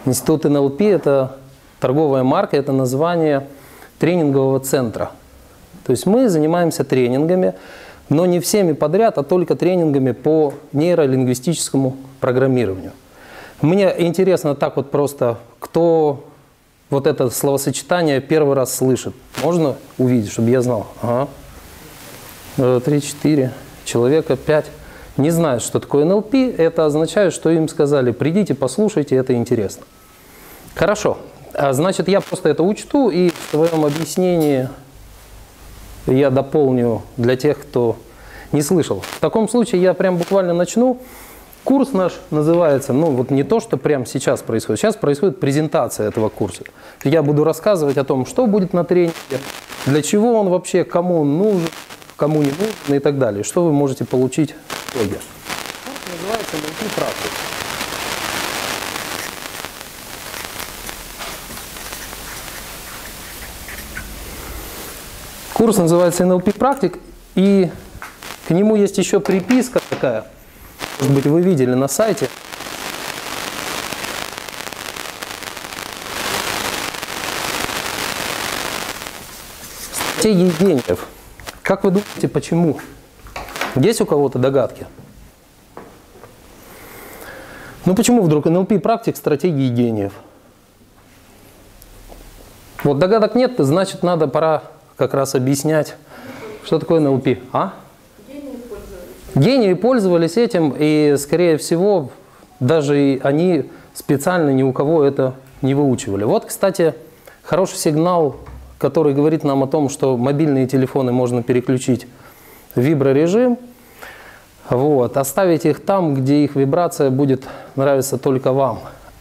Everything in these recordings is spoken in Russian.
Институт НЛП – это торговая марка, это название тренингового центра. То есть мы занимаемся тренингами, но не всеми подряд, а только тренингами по нейролингвистическому программированию. Мне интересно так вот просто, кто вот это словосочетание первый раз слышит. Можно увидеть, чтобы я знал? Ага. 3, 4 человека, 5. Не знают, что такое НЛП. Это означает, что им сказали: придите, послушайте, это интересно. Хорошо. Значит, я просто это учту и в своем объяснении я дополню для тех, кто не слышал. В таком случае я прям буквально начну. Курс наш называется, ну вот не то, что прямо сейчас происходит. Сейчас происходит презентация этого курса. Я буду рассказывать о том, что будет на тренинге, для чего он вообще, кому он нужен, кому не нужен и так далее. Что вы можете получить в итоге. Курс называется «НЛП практик». Курс называется «НЛП практик», и к нему есть еще приписка такая. Может быть, вы видели на сайте. Стратегии гениев. Как вы думаете, почему? Есть у кого-то догадки? Ну почему вдруг НЛП практик стратегии гениев? Вот догадок нет, значит пора как раз объяснять, что такое НЛП. А? Гении пользовались этим, и, скорее всего, даже и они специально ни у кого это не выучивали. Вот, кстати, хороший сигнал, который говорит нам о том, что мобильные телефоны можно переключить в виброрежим, вот, оставить их там, где их вибрация будет нравиться только вам.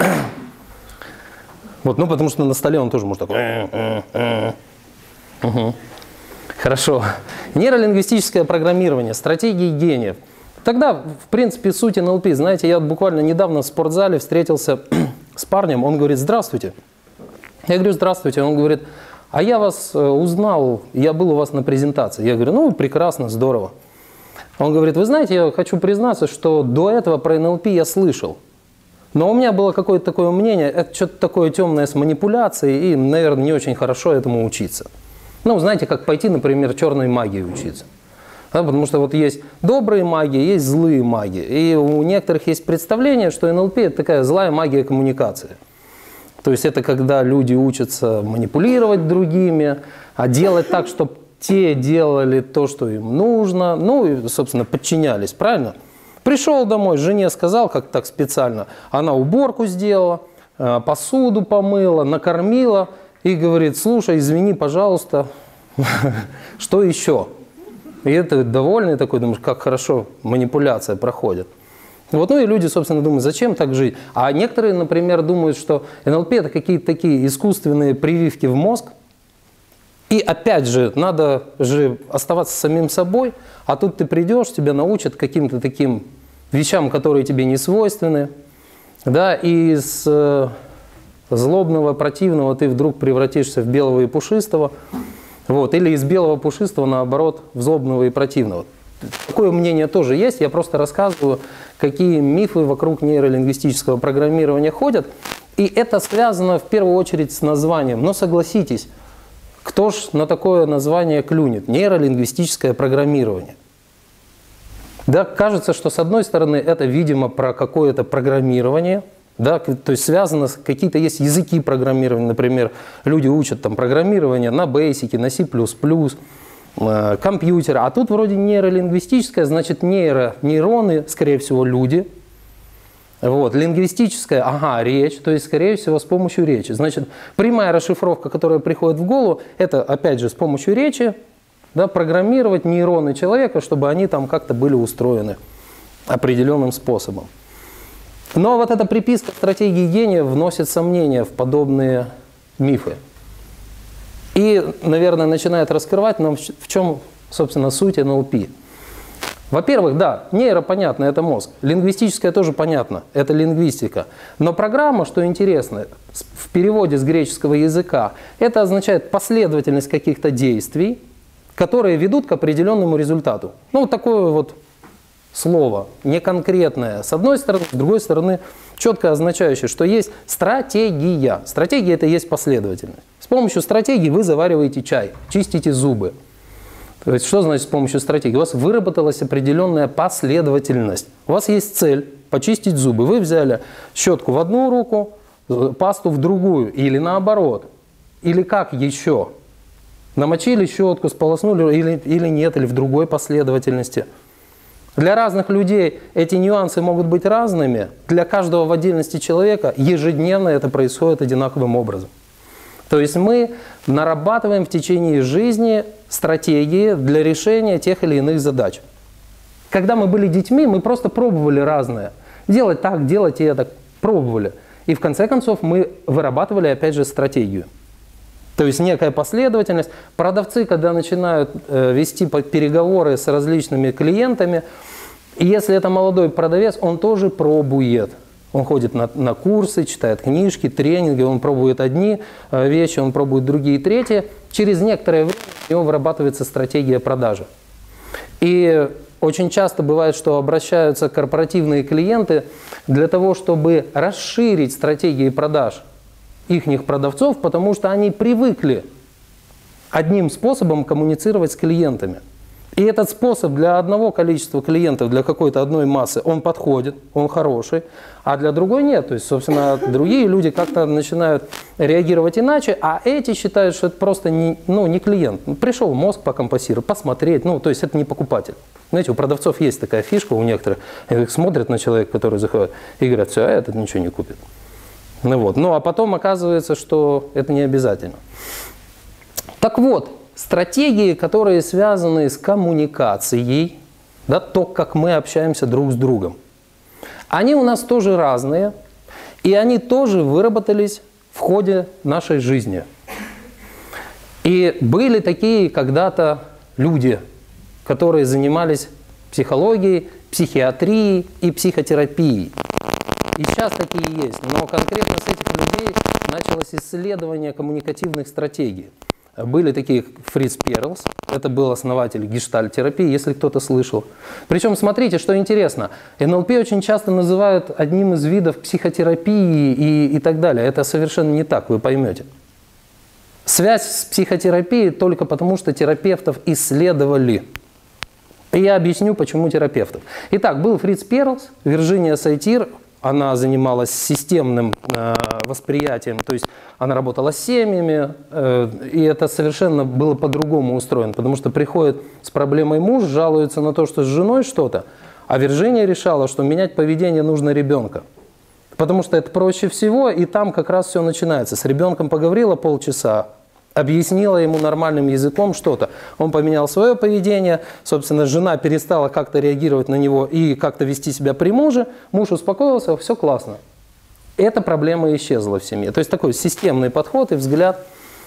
Вот, ну, потому что на столе он тоже может такой. Угу. Хорошо. Нейролингвистическое программирование, стратегии гениев. Тогда, в принципе, суть НЛП. Знаете, я буквально недавно в спортзале встретился с парнем, он говорит: здравствуйте. Я говорю: здравствуйте. Он говорит: а я вас узнал, я был у вас на презентации. Я говорю: ну, прекрасно, здорово. Он говорит: вы знаете, я хочу признаться, что до этого про НЛП я слышал. Но у меня было какое-то такое мнение, это что-то такое темное с манипуляцией, и, наверное, не очень хорошо этому учиться. Ну, знаете, как пойти, например, черной магии учиться. Да, потому что вот есть добрые маги, есть злые маги. И у некоторых есть представление, что НЛП – это такая злая магия коммуникации. То есть это когда люди учатся манипулировать другими, а делать так, чтобы те делали то, что им нужно. Ну и, собственно, подчинялись, правильно? Пришел домой, жене сказал, как так специально, она уборку сделала, посуду помыла, накормила. И говорит: слушай, извини, пожалуйста, что еще? И это довольный такой, думаешь, как хорошо манипуляция проходит. Вот, ну и люди, собственно, думают, зачем так жить? А некоторые, например, думают, что НЛП – это какие-то такие искусственные прививки в мозг. И опять же, надо же оставаться самим собой, а тут ты придешь, тебя научат каким-то таким вещам, которые тебе не свойственны. Да, и с злобного, противного ты вдруг превратишься в белого и пушистого. Вот, или из белого пушистого, наоборот, в злобного и противного. Такое мнение тоже есть. Я просто рассказываю, какие мифы вокруг нейролингвистического программирования ходят. И это связано в первую очередь с названием. Но согласитесь, кто ж на такое название клюнет? Нейролингвистическое программирование. Да, кажется, что с одной стороны это, видимо, про какое-то программирование. Да, то есть связано с какие-то есть языки программирования, например, люди учат там программирование на Basic, на C++, компьютер, а тут вроде нейролингвистическое, значит нейроны, скорее всего, люди, вот, лингвистическое, ага, речь, то есть, скорее всего, с помощью речи. Значит, прямая расшифровка, которая приходит в голову, это, опять же, с помощью речи, да, программировать нейроны человека, чтобы они там как-то были устроены определенным способом. Но вот эта приписка стратегии гения вносит сомнения в подобные мифы. И, наверное, начинает раскрывать нам, в чем, собственно, суть НЛП. Во-первых, да, нейро понятно, это мозг. Лингвистическое тоже понятно, это лингвистика. Но программа, что интересно, в переводе с греческого языка, это означает последовательность каких-то действий, которые ведут к определенному результату. Ну, вот такое вот слово, не конкретное, с одной стороны, с другой стороны, четко означающее, что есть стратегия. Стратегия – это и есть последовательность. С помощью стратегии вы завариваете чай, чистите зубы. То есть, что значит с помощью стратегии? У вас выработалась определенная последовательность. У вас есть цель – почистить зубы. Вы взяли щетку в одну руку, пасту в другую, или наоборот. Или как еще? Намочили щетку, сполоснули или нет, или в другой последовательности. Для разных людей эти нюансы могут быть разными. Для каждого в отдельности человека ежедневно это происходит одинаковым образом. То есть мы нарабатываем в течение жизни стратегии для решения тех или иных задач. Когда мы были детьми, мы просто пробовали разное. Делать так, делать это, пробовали. И в конце концов мы вырабатывали опять же стратегию. То есть некая последовательность. Продавцы, когда начинают вести переговоры с различными клиентами, и если это молодой продавец, он тоже пробует. Он ходит на курсы, читает книжки, тренинги, он пробует одни вещи, он пробует другие, третьи. Через некоторое время у него вырабатывается стратегия продажи. И очень часто бывает, что обращаются корпоративные клиенты для того, чтобы расширить стратегии продаж ихних продавцов, потому что они привыкли одним способом коммуницировать с клиентами. И этот способ для одного количества клиентов, для какой-то одной массы, он подходит, он хороший, а для другой нет. То есть, собственно, другие люди как-то начинают реагировать иначе, а эти считают, что это просто не клиент. Пришел мозг покомпассировать, посмотреть, то есть это не покупатель. Знаете, у продавцов есть такая фишка, у некоторых, они смотрят на человека, который заходит, и говорят, все, а этот ничего не купит. А потом оказывается, что это не обязательно. Так вот, стратегии, которые связаны с коммуникацией, то, как мы общаемся друг с другом, они у нас тоже разные, и они тоже выработались в ходе нашей жизни. И были такие когда-то люди, которые занимались психологией, психиатрией и психотерапией. И сейчас такие есть, но конкретно с этих людей началось исследование коммуникативных стратегий. Были такие Фриц Перлс, это был основатель гештальт-терапии, если кто-то слышал. Причем, смотрите, что интересно, НЛП очень часто называют одним из видов психотерапии и так далее. Это совершенно не так, вы поймете. Связь с психотерапией только потому, что терапевтов исследовали. И я объясню, почему терапевтов. Итак, был Фриц Перлс, Вирджиния Сайтир. Она занималась системным восприятием, то есть она работала с семьями, и это совершенно было по-другому устроено, потому что приходит с проблемой муж, жалуется на то, что с женой что-то, а Вирджиния решала, что менять поведение нужно ребенка, потому что это проще всего, и там как раз все начинается. С ребенком поговорила полчаса, объяснила ему нормальным языком что-то. Он поменял свое поведение, собственно, жена перестала как-то реагировать на него и как-то вести себя при муже, муж успокоился, все классно. Эта проблема исчезла в семье. То есть такой системный подход и взгляд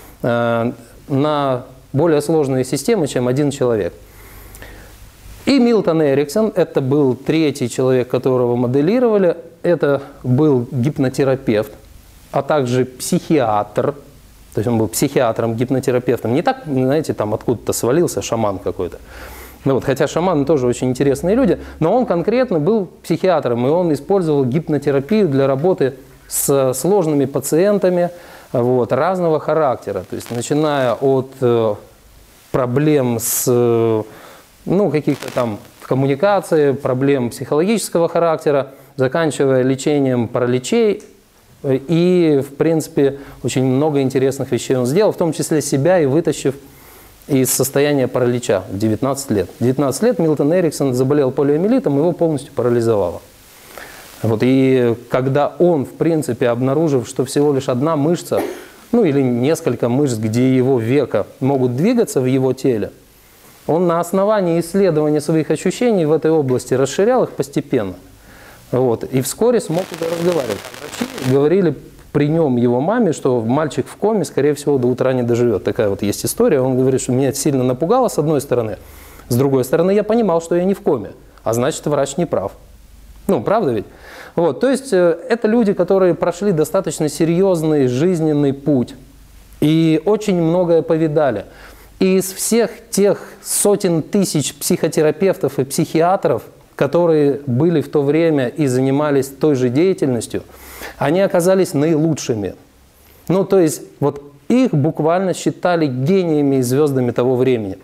на более сложные системы, чем один человек. И Милтон Эриксон, это был третий человек, которого моделировали, это был гипнотерапевт, а также психиатр. То есть он был психиатром, гипнотерапевтом. Не так, знаете, там откуда-то свалился шаман какой-то. Хотя шаманы тоже очень интересные люди, но он конкретно был психиатром, и он использовал гипнотерапию для работы с сложными пациентами разного характера. То есть начиная от проблем с каких-то там коммуникации, проблем психологического характера, заканчивая лечением параличей. И, в принципе, очень много интересных вещей он сделал, в том числе себя и вытащив из состояния паралича в 19 лет. В 19 лет Милтон Эриксон заболел полиомиелитом, его полностью парализовало. И когда он, в принципе, обнаружив, что всего лишь одна мышца, или несколько мышц, где его века могут двигаться в его теле, он на основании исследования своих ощущений в этой области расширял их постепенно. И вскоре смог уже разговаривать. Врачи говорили при нем его маме, что мальчик в коме, скорее всего, до утра не доживет. Такая есть история. Он говорит, что меня это сильно напугало, с одной стороны. С другой стороны, я понимал, что я не в коме. А значит, врач не прав. Правда ведь? То есть, это люди, которые прошли достаточно серьезный жизненный путь. И очень многое повидали. И из всех тех сотен тысяч психотерапевтов и психиатров, которые были в то время и занимались той же деятельностью, они оказались наилучшими. Ну, то есть, вот их буквально считали гениями и звездами того времени.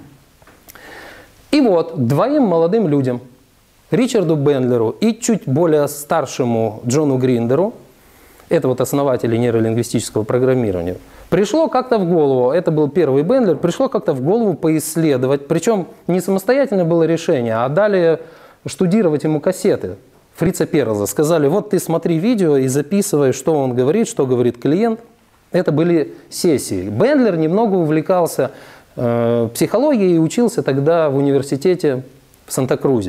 И вот двоим молодым людям, Ричарду Бендлеру и чуть более старшему Джону Гриндеру, это вот основатели нейролингвистического программирования, пришло как-то в голову, это был первый Бендлер, пришло как-то в голову поисследовать, причем не самостоятельно было решение, а дали штудировать ему кассеты Фрица Перлза. Сказали, вот ты смотри видео и записывай, что он говорит, что говорит клиент. Это были сессии. Бендлер немного увлекался психологией и учился тогда в университете в Санта-Крузе.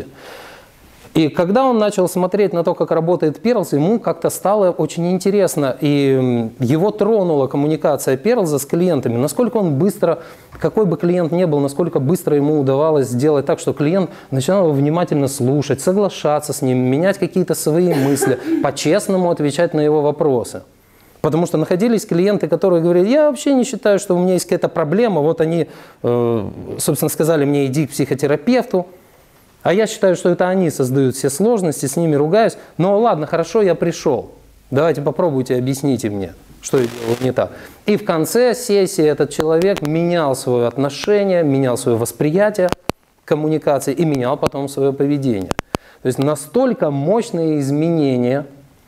И когда он начал смотреть на то, как работает Перлз, ему как-то стало очень интересно. И его тронула коммуникация Перлза с клиентами. Насколько он быстро, какой бы клиент ни был, насколько быстро ему удавалось сделать так, что клиент начинал его внимательно слушать, соглашаться с ним, менять какие-то свои мысли, по-честному отвечать на его вопросы. Потому что находились клиенты, которые говорили, я вообще не считаю, что у меня есть какая-то проблема. Вот они, собственно, сказали мне, иди к психотерапевту. А я считаю, что это они создают все сложности, с ними ругаюсь. Но ладно, хорошо, я пришел. Давайте попробуйте, объясните мне, что я делаю не так. И в конце сессии этот человек менял свое отношение, менял свое восприятие коммуникации и менял потом свое поведение. То есть настолько мощные изменения,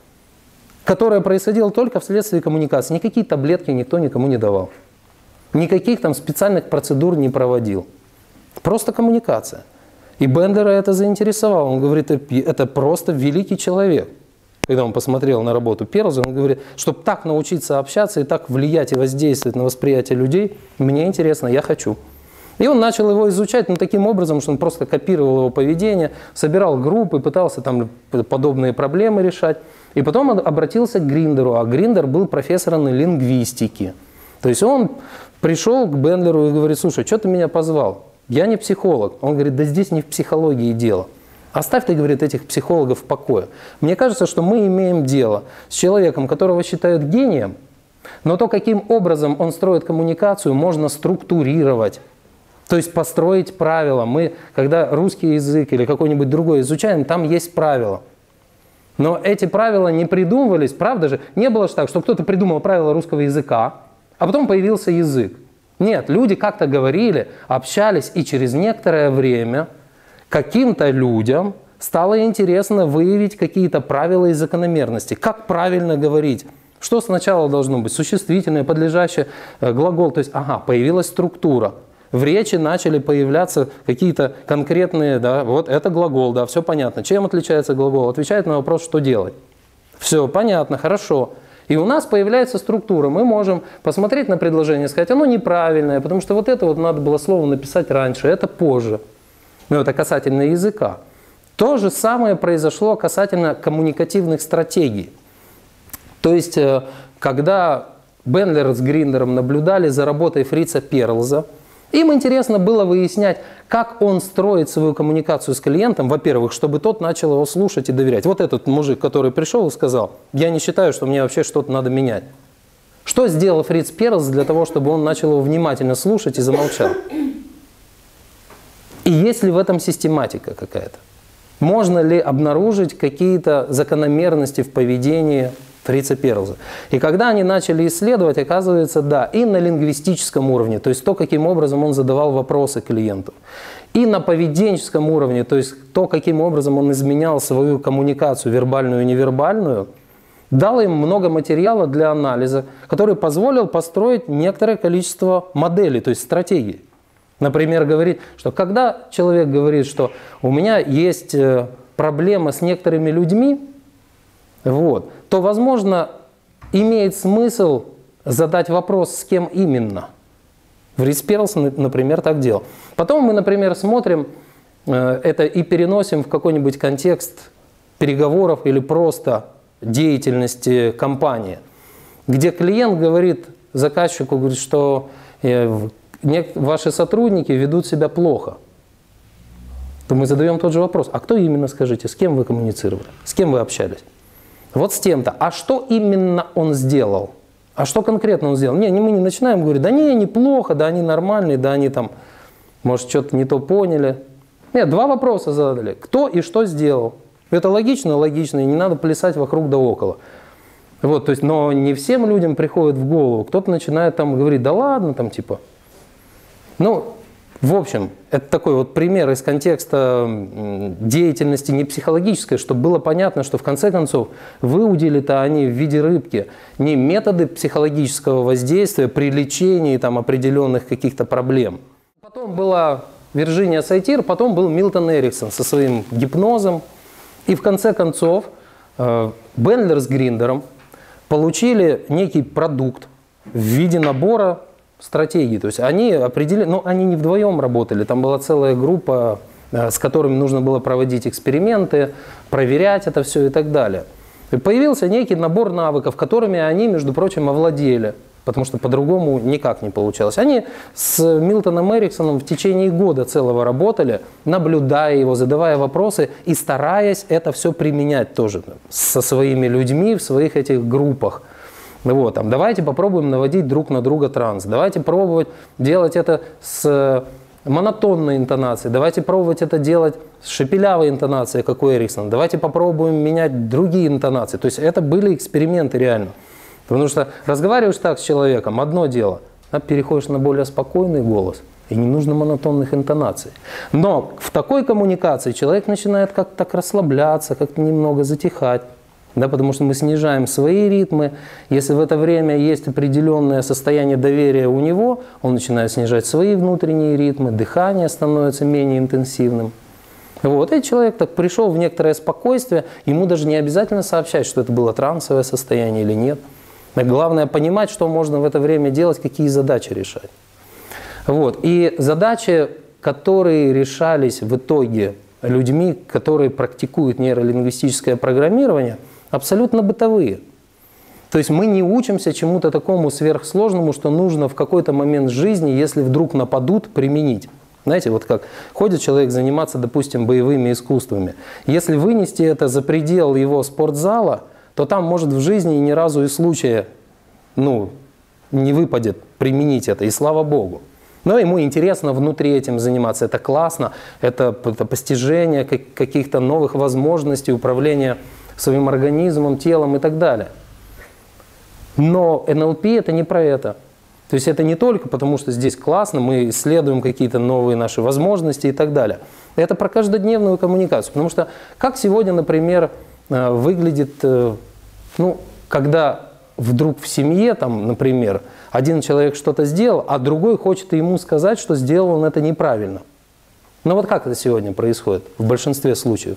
которое происходило только вследствие коммуникации. Никакие таблетки никто никому не давал. Никаких там специальных процедур не проводил. Просто коммуникация. И Бендлера это заинтересовало. Он говорит, это просто великий человек. Когда он посмотрел на работу Перлза, он говорит, чтобы так научиться общаться и так влиять и воздействовать на восприятие людей, мне интересно, я хочу. И он начал его изучать, таким образом, что он просто копировал его поведение, собирал группы, пытался там подобные проблемы решать. И потом обратился к Гриндеру, а Гриндер был профессором лингвистики. То есть он пришел к Бендлеру и говорит, слушай, что ты меня позвал? Я не психолог. Он говорит, да здесь не в психологии дело. Оставь, ты, говорит, этих психологов в покое. Мне кажется, что мы имеем дело с человеком, которого считают гением, но то, каким образом он строит коммуникацию, можно структурировать. То есть построить правила. Мы, когда русский язык или какой-нибудь другой изучаем, там есть правила. Но эти правила не придумывались, правда же? Не было же так, что кто-то придумал правила русского языка, а потом появился язык. Нет, люди как-то говорили, общались, и через некоторое время каким-то людям стало интересно выявить какие-то правила и закономерности. Как правильно говорить? Что сначала должно быть? Существительное, подлежащее, глагол. То есть, появилась структура. В речи начали появляться какие-то конкретные, да, вот это глагол, да, все понятно. Чем отличается глагол? Отвечает на вопрос, что делать. Все понятно, хорошо. И у нас появляется структура. Мы можем посмотреть на предложение и сказать, оно неправильное, потому что вот это вот надо было слово написать раньше, это позже. Но это касательно языка. То же самое произошло касательно коммуникативных стратегий. То есть, когда Бендлер с Гриндером наблюдали за работой Фрица Перлза, им интересно было выяснять, как он строит свою коммуникацию с клиентом, во-первых, чтобы тот начал его слушать и доверять. Вот этот мужик, который пришел и сказал, я не считаю, что мне вообще что-то надо менять. Что сделал Фриц Перлз для того, чтобы он начал его внимательно слушать и замолчал? И есть ли в этом систематика какая-то? Можно ли обнаружить какие-то закономерности в поведении Фрица Перлза? И когда они начали исследовать, оказывается, да, и на лингвистическом уровне, то есть то, каким образом он задавал вопросы клиенту, и на поведенческом уровне, то есть то, каким образом он изменял свою коммуникацию, вербальную и невербальную, дал им много материала для анализа, который позволил построить некоторое количество моделей, то есть стратегий. Например, говорит, что когда человек говорит, что у меня есть проблема с некоторыми людьми, вот, то, возможно, имеет смысл задать вопрос, с кем именно. Фриц Перлз, например, так делал. Потом мы, например, смотрим это и переносим в какой-нибудь контекст переговоров или просто деятельности компании, где клиент говорит заказчику, говорит, что ваши сотрудники ведут себя плохо. То мы задаем тот же вопрос. А кто именно, скажите, с кем вы коммуницировали? С кем вы общались? Вот с тем-то. А что именно он сделал? А что конкретно он сделал? Мы не начинаем говорить, да не, неплохо, да они нормальные, да они там, может, что-то не то поняли. Нет, два вопроса задали. Кто и что сделал? Это логично? Логично, и не надо плясать вокруг да около. Вот, то есть, но не всем людям приходит в голову. Кто-то начинает там говорить, да ладно, там типа. Ну, в общем, это такой вот пример из контекста деятельности не психологической, чтобы было понятно, что в конце концов выудили-то они в виде рыбки не методы психологического воздействия при лечении там определенных каких-то проблем. Потом была Вирджиния Сайтир, потом был Милтон Эриксон со своим гипнозом. И в конце концов Бендлер с Гриндером получили некий продукт в виде набора стратегий. То есть они определили, но они не вдвоем работали, там была целая группа, с которыми нужно было проводить эксперименты, проверять это все и так далее. И появился некий набор навыков, которыми они, между прочим, овладели. Потому что по-другому никак не получалось. Они с Милтоном Эриксоном в течение года целого работали, наблюдая его, задавая вопросы и стараясь это все применять тоже со своими людьми в своих этих группах. Вот, там, давайте попробуем наводить друг на друга транс, давайте пробовать делать это с монотонной интонацией, давайте пробовать это делать с шепелявой интонацией, как у Эриксона, давайте попробуем менять другие интонации. То есть это были эксперименты реально. Потому что разговариваешь так с человеком, одно дело, а переходишь на более спокойный голос, и не нужно монотонных интонаций. Но в такой коммуникации человек начинает как-то так расслабляться, как-то немного затихать, да, потому что мы снижаем свои ритмы. Если в это время есть определенное состояние доверия у него, он начинает снижать свои внутренние ритмы, дыхание становится менее интенсивным. Вот, и человек так пришел в некоторое спокойствие, ему даже не обязательно сообщать, что это было трансовое состояние или нет. Главное понимать, что можно в это время делать, какие задачи решать. Вот. И задачи, которые решались в итоге людьми, которые практикуют нейролингвистическое программирование, абсолютно бытовые. То есть мы не учимся чему-то такому сверхсложному, что нужно в какой-то момент жизни, если вдруг нападут, применить. Знаете, вот как ходит человек заниматься, допустим, боевыми искусствами. Если вынести это за предел его спортзала, то там может в жизни ни разу и случая не выпадет применить это, и слава Богу. Но ему интересно внутри этим заниматься, это классно, это постижение каких-то новых возможностей управления своим организмом, телом и так далее. Но НЛП это не про это. То есть это не только потому, что здесь классно, мы исследуем какие-то новые наши возможности и так далее. Это про каждодневную коммуникацию. Потому что как сегодня, например, выглядит, когда вдруг в семье, там, например, один человек что-то сделал, а другой хочет ему сказать, что сделал он это неправильно. Но вот как это сегодня происходит в большинстве случаев?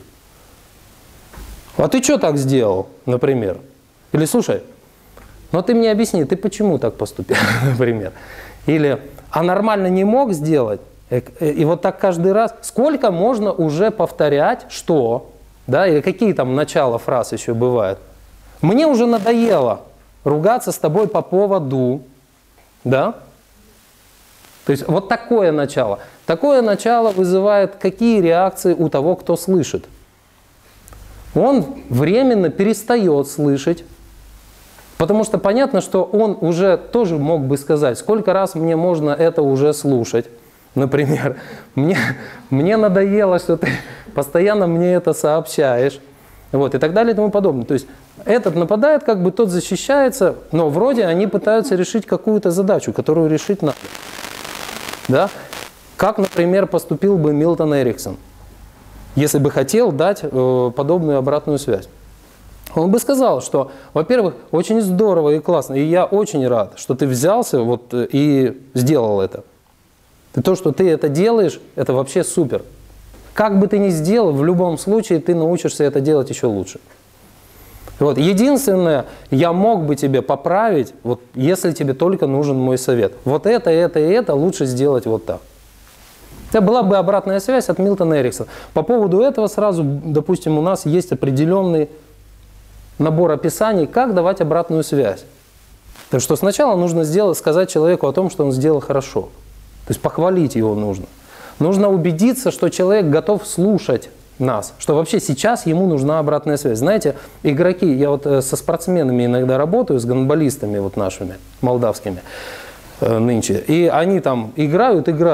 А ты что так сделал, например? Или слушай, ты мне объясни, ты почему так поступил, например? Или, а нормально не мог сделать? И вот так каждый раз. Сколько можно уже повторять, что, да, или какие там начала фраз еще бывают? Мне уже надоело ругаться с тобой по поводу, да? То есть вот такое начало. Такое начало вызывает какие реакции у того, кто слышит? Он временно перестает слышать, потому что понятно, что он уже тоже мог бы сказать, сколько раз мне можно это уже слушать. Например, мне надоело, что ты постоянно мне это сообщаешь. Вот, и так далее и тому подобное. То есть этот нападает, как бы тот защищается, но вроде они пытаются решить какую-то задачу, которую решить надо. Да? Как, например, поступил бы Милтон Эриксон, если бы хотел дать подобную обратную связь? Он бы сказал, что, во-первых, очень здорово и классно, и я очень рад, что ты взялся и сделал это. И то, что ты это делаешь, это вообще супер. Как бы ты ни сделал, в любом случае ты научишься это делать еще лучше. Вот. Единственное, я мог бы тебе поправить, если тебе только нужен мой совет. Вот это и это лучше сделать вот так. Это была бы обратная связь от Милтона Эриксона. По поводу этого сразу, допустим, у нас есть определенный набор описаний, как давать обратную связь. Так что сначала нужно сказать человеку о том, что он сделал хорошо. То есть похвалить его нужно. Нужно убедиться, что человек готов слушать нас, что вообще сейчас ему нужна обратная связь. Знаете, игроки, я со спортсменами иногда работаю, с гандболистами нашими, молдавскими нынче, и они там играют,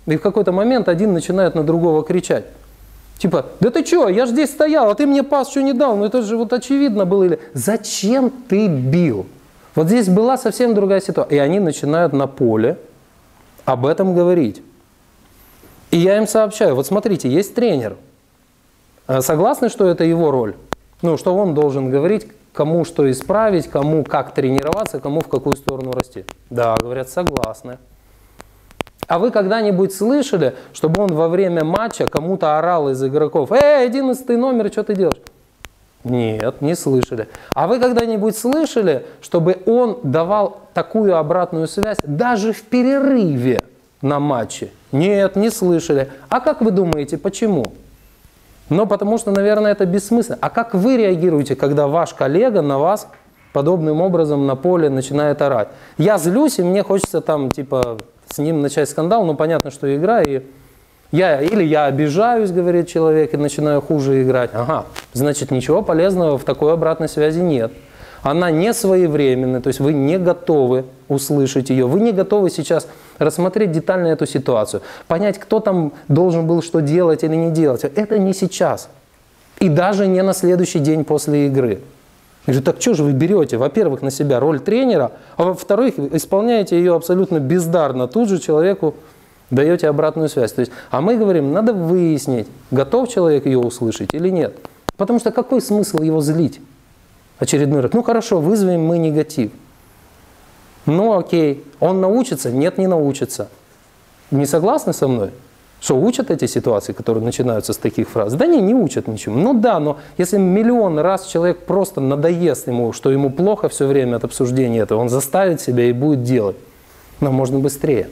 И в какой-то момент один начинает на другого кричать. Типа, да ты что, я же здесь стоял, а ты мне пас что не дал? Ну это же вот очевидно было. Или зачем ты бил? Вот здесь была совсем другая ситуация. И они начинают на поле об этом говорить. И я им сообщаю, вот смотрите, есть тренер. Согласны, что это его роль? Ну, что он должен говорить, кому что исправить, кому как тренироваться, кому в какую сторону расти. Да, говорят, согласны. А вы когда-нибудь слышали, чтобы он во время матча кому-то орал из игроков: «Эй, 11 номер, что ты делаешь?» Нет, не слышали. А вы когда-нибудь слышали, чтобы он давал такую обратную связь даже в перерыве на матче? Нет, не слышали. А как вы думаете, почему? Ну, потому что, наверное, это бессмысленно. А как вы реагируете, когда ваш коллега на вас подобным образом на поле начинает орать? Я злюсь, и мне хочется там, типа, с ним начать скандал. Ну, понятно, что игра, и или я обижаюсь, говорит человек, и начинаю хуже играть. Ага, значит, ничего полезного в такой обратной связи нет. Она не своевременная, то есть вы не готовы услышать ее, вы не готовы сейчас рассмотреть детально эту ситуацию, понять, кто там должен был что делать или не делать. Это не сейчас. И даже не на следующий день после игры. Я говорю, так что же вы берете, во-первых, на себя роль тренера, а во-вторых, исполняете ее абсолютно бездарно, тут же человеку даете обратную связь. То есть, а мы говорим, надо выяснить, готов человек ее услышать или нет. Потому что какой смысл его злить? Очередной раз. Ну хорошо, вызовем мы негатив. Ну окей, он научится? Нет, не научится. Не согласны со мной? Что, учат эти ситуации, которые начинаются с таких фраз? Да не учат ничему. Ну да, но если миллион раз человек просто надоест ему, что ему плохо все время от обсуждения этого, он заставит себя и будет делать. Но можно быстрее.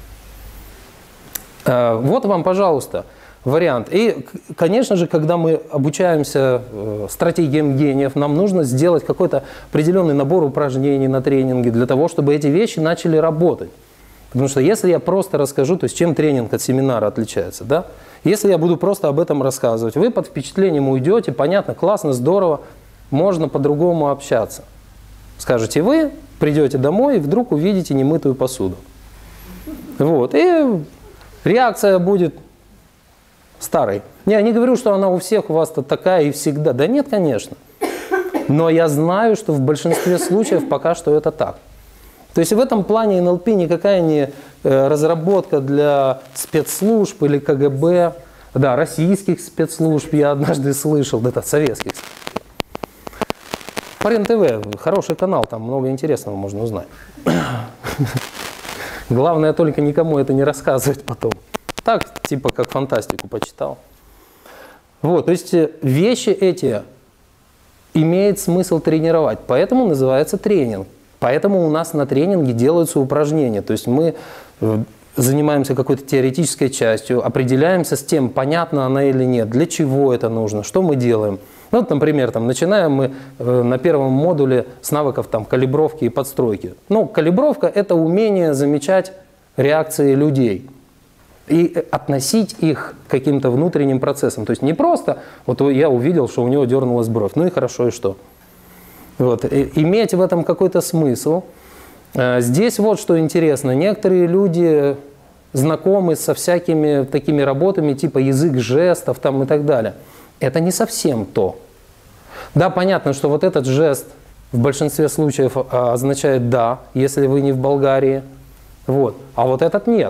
Вот вам, пожалуйста, вариант. И, конечно же, когда мы обучаемся стратегиям гениев, нам нужно сделать какой-то определенный набор упражнений на тренинге для того, чтобы эти вещи начали работать. Потому что если я просто расскажу, то есть чем тренинг от семинара отличается, да? Если я буду просто об этом рассказывать, вы под впечатлением уйдете, понятно, классно, здорово, можно по-другому общаться. Скажете вы, придете домой и вдруг увидите немытую посуду. Вот, и реакция будет старой. Я не говорю, что она у всех у вас-то такая и всегда. Да нет, конечно. Но я знаю, что в большинстве случаев пока что это так. То есть в этом плане НЛП никакая не разработка для спецслужб или КГБ, да, российских спецслужб, я однажды слышал, да, советских. По РЕН-ТВ, хороший канал, там много интересного можно узнать. Главное только никому это не рассказывать потом. Так, типа как фантастику почитал. Вот, то есть вещи эти имеет смысл тренировать, поэтому называется тренинг. Поэтому у нас на тренинге делаются упражнения. То есть мы занимаемся какой-то теоретической частью, определяемся с тем, понятна она или нет, для чего это нужно, что мы делаем. Ну, вот, например, там, начинаем мы на первом модуле с навыков там, калибровки и подстройки. Ну, калибровка – это умение замечать реакции людей и относить их к каким-то внутренним процессам. То есть не просто, вот я увидел, что у него дернулась бровь, ну и хорошо, и что? Вот. Иметь в этом какой-то смысл. Здесь вот что интересно. Некоторые люди знакомы со всякими такими работами, типа язык жестов там, и так далее. Это не совсем то. Да, понятно, что вот этот жест в большинстве случаев означает «да», если вы не в Болгарии. Вот. А вот этот нет.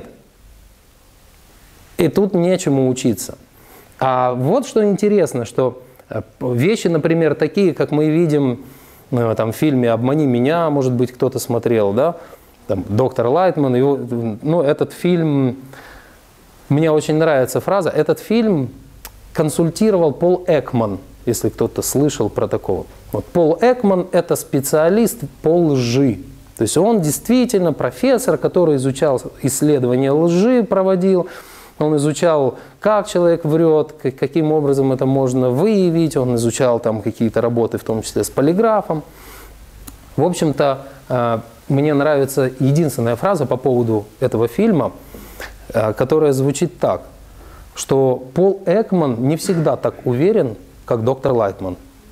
И тут нечему учиться. А вот что интересно, что вещи, например, такие, как мы видим там, в фильме «Обмани меня», может быть, кто-то смотрел, да? Там, доктор Лайтман, его, ну, этот фильм, мне очень нравится фраза, этот фильм консультировал Пол Экман, если кто-то слышал про такого. Вот Пол Экман – это специалист по лжи. То есть он действительно профессор, который изучал исследования лжи, проводил. Он изучал, как человек врет, каким образом это можно выявить. Он изучал там какие-то работы, в том числе с полиграфом. В общем-то, мне нравится единственная фраза по поводу этого фильма, которая звучит так, что Пол Экман не всегда так уверен, как доктор Лайтман.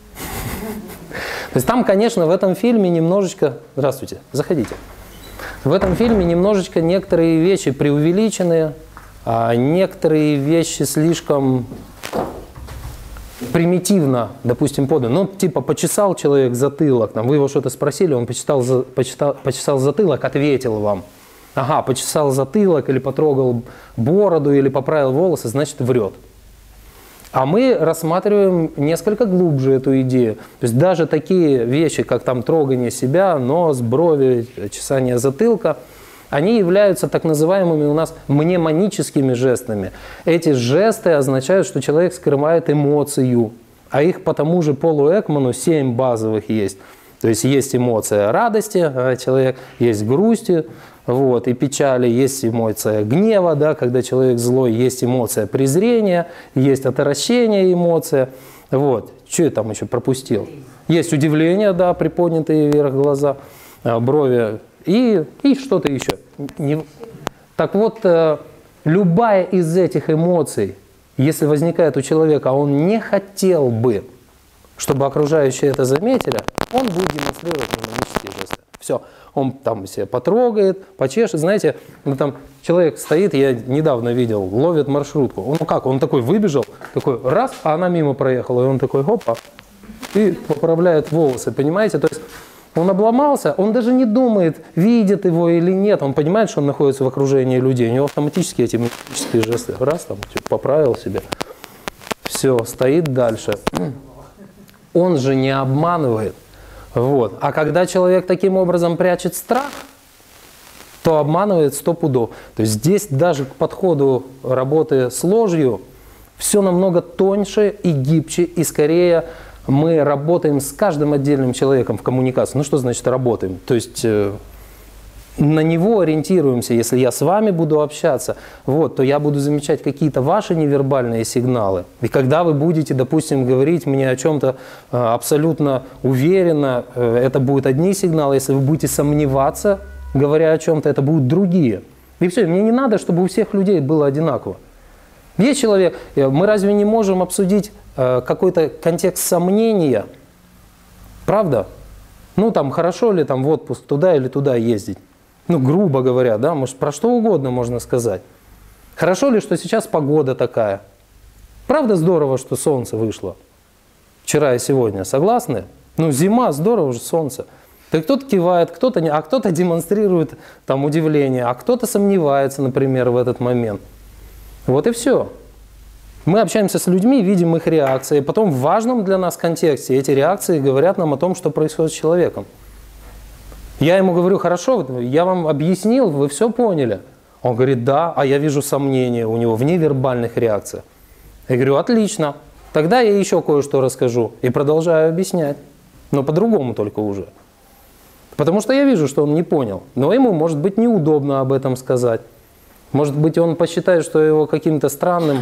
То есть там, конечно, в этом фильме немножечко... Здравствуйте, заходите. В этом фильме немножечко некоторые вещи преувеличенные, некоторые вещи слишком примитивно, допустим, поданы. Ну, типа, почесал человек затылок, там, вы его что-то спросили, он почесал затылок, ответил вам. Ага, почесал затылок, или потрогал бороду, или поправил волосы, значит, врет. А мы рассматриваем несколько глубже эту идею. То есть даже такие вещи, как там трогание себя, нос, брови, чесание затылка, они являются так называемыми у нас мнемоническими жестами. Эти жесты означают, что человек скрывает эмоцию, а их по тому же Полу Экману 7 базовых есть. То есть есть эмоция радости, человек, есть грусти, вот, и печали, есть эмоция гнева, да, когда человек злой, есть эмоция презрения, есть отвращение эмоция. Вот. Что я там еще пропустил? Есть удивление, да, приподнятые вверх глаза, брови и что-то еще. Так вот, любая из этих эмоций, если возникает у человека, а он не хотел бы, чтобы окружающие это заметили, он будет демонстрировать мнемонические жесты. Все. Он там себя потрогает, почешет. Знаете, ну, там человек стоит, я недавно видел, ловит маршрутку. Он как? Он такой выбежал, такой раз, а она мимо проехала. И он такой, опа, и поправляет волосы, понимаете? То есть он обломался, он даже не думает, видит его или нет. Он понимает, что он находится в окружении людей. У него автоматически эти мимические жесты. Раз, там, поправил себе. Все, стоит дальше. Он же не обманывает. Вот. А когда человек таким образом прячет страх, то обманывает 100 пудов. То есть здесь даже к подходу работы с ложью все намного тоньше и гибче, и скорее мы работаем с каждым отдельным человеком в коммуникации. Ну что значит работаем? То есть на него ориентируемся. Если я с вами буду общаться, вот, то я буду замечать какие-то ваши невербальные сигналы. И когда вы будете, допустим, говорить мне о чем-то абсолютно уверенно, это будут одни сигналы. Если вы будете сомневаться, говоря о чем-то, это будут другие. И все, мне не надо, чтобы у всех людей было одинаково. Есть человек, мы разве не можем обсудить какой-то контекст сомнения? Правда? Ну, там, хорошо ли там в отпуск туда или туда ездить? Ну, грубо говоря, да, может, про что угодно можно сказать. Хорошо ли, что сейчас погода такая? Правда здорово, что солнце вышло вчера и сегодня? Согласны? Ну, зима, здорово же солнце. Так кто-то кивает, кто-то не, а кто-то демонстрирует там удивление, а кто-то сомневается, например, в этот момент. Вот и все. Мы общаемся с людьми, видим их реакции. Потом в важном для нас контексте эти реакции говорят нам о том, что происходит с человеком. Я ему говорю, хорошо, я вам объяснил, вы все поняли. Он говорит, да, а я вижу сомнения у него в невербальных реакциях. Я говорю, отлично, тогда я еще кое-что расскажу. И продолжаю объяснять, но по-другому только уже. Потому что я вижу, что он не понял. Но ему, может быть, неудобно об этом сказать. Может быть, он посчитает, что его каким-то странным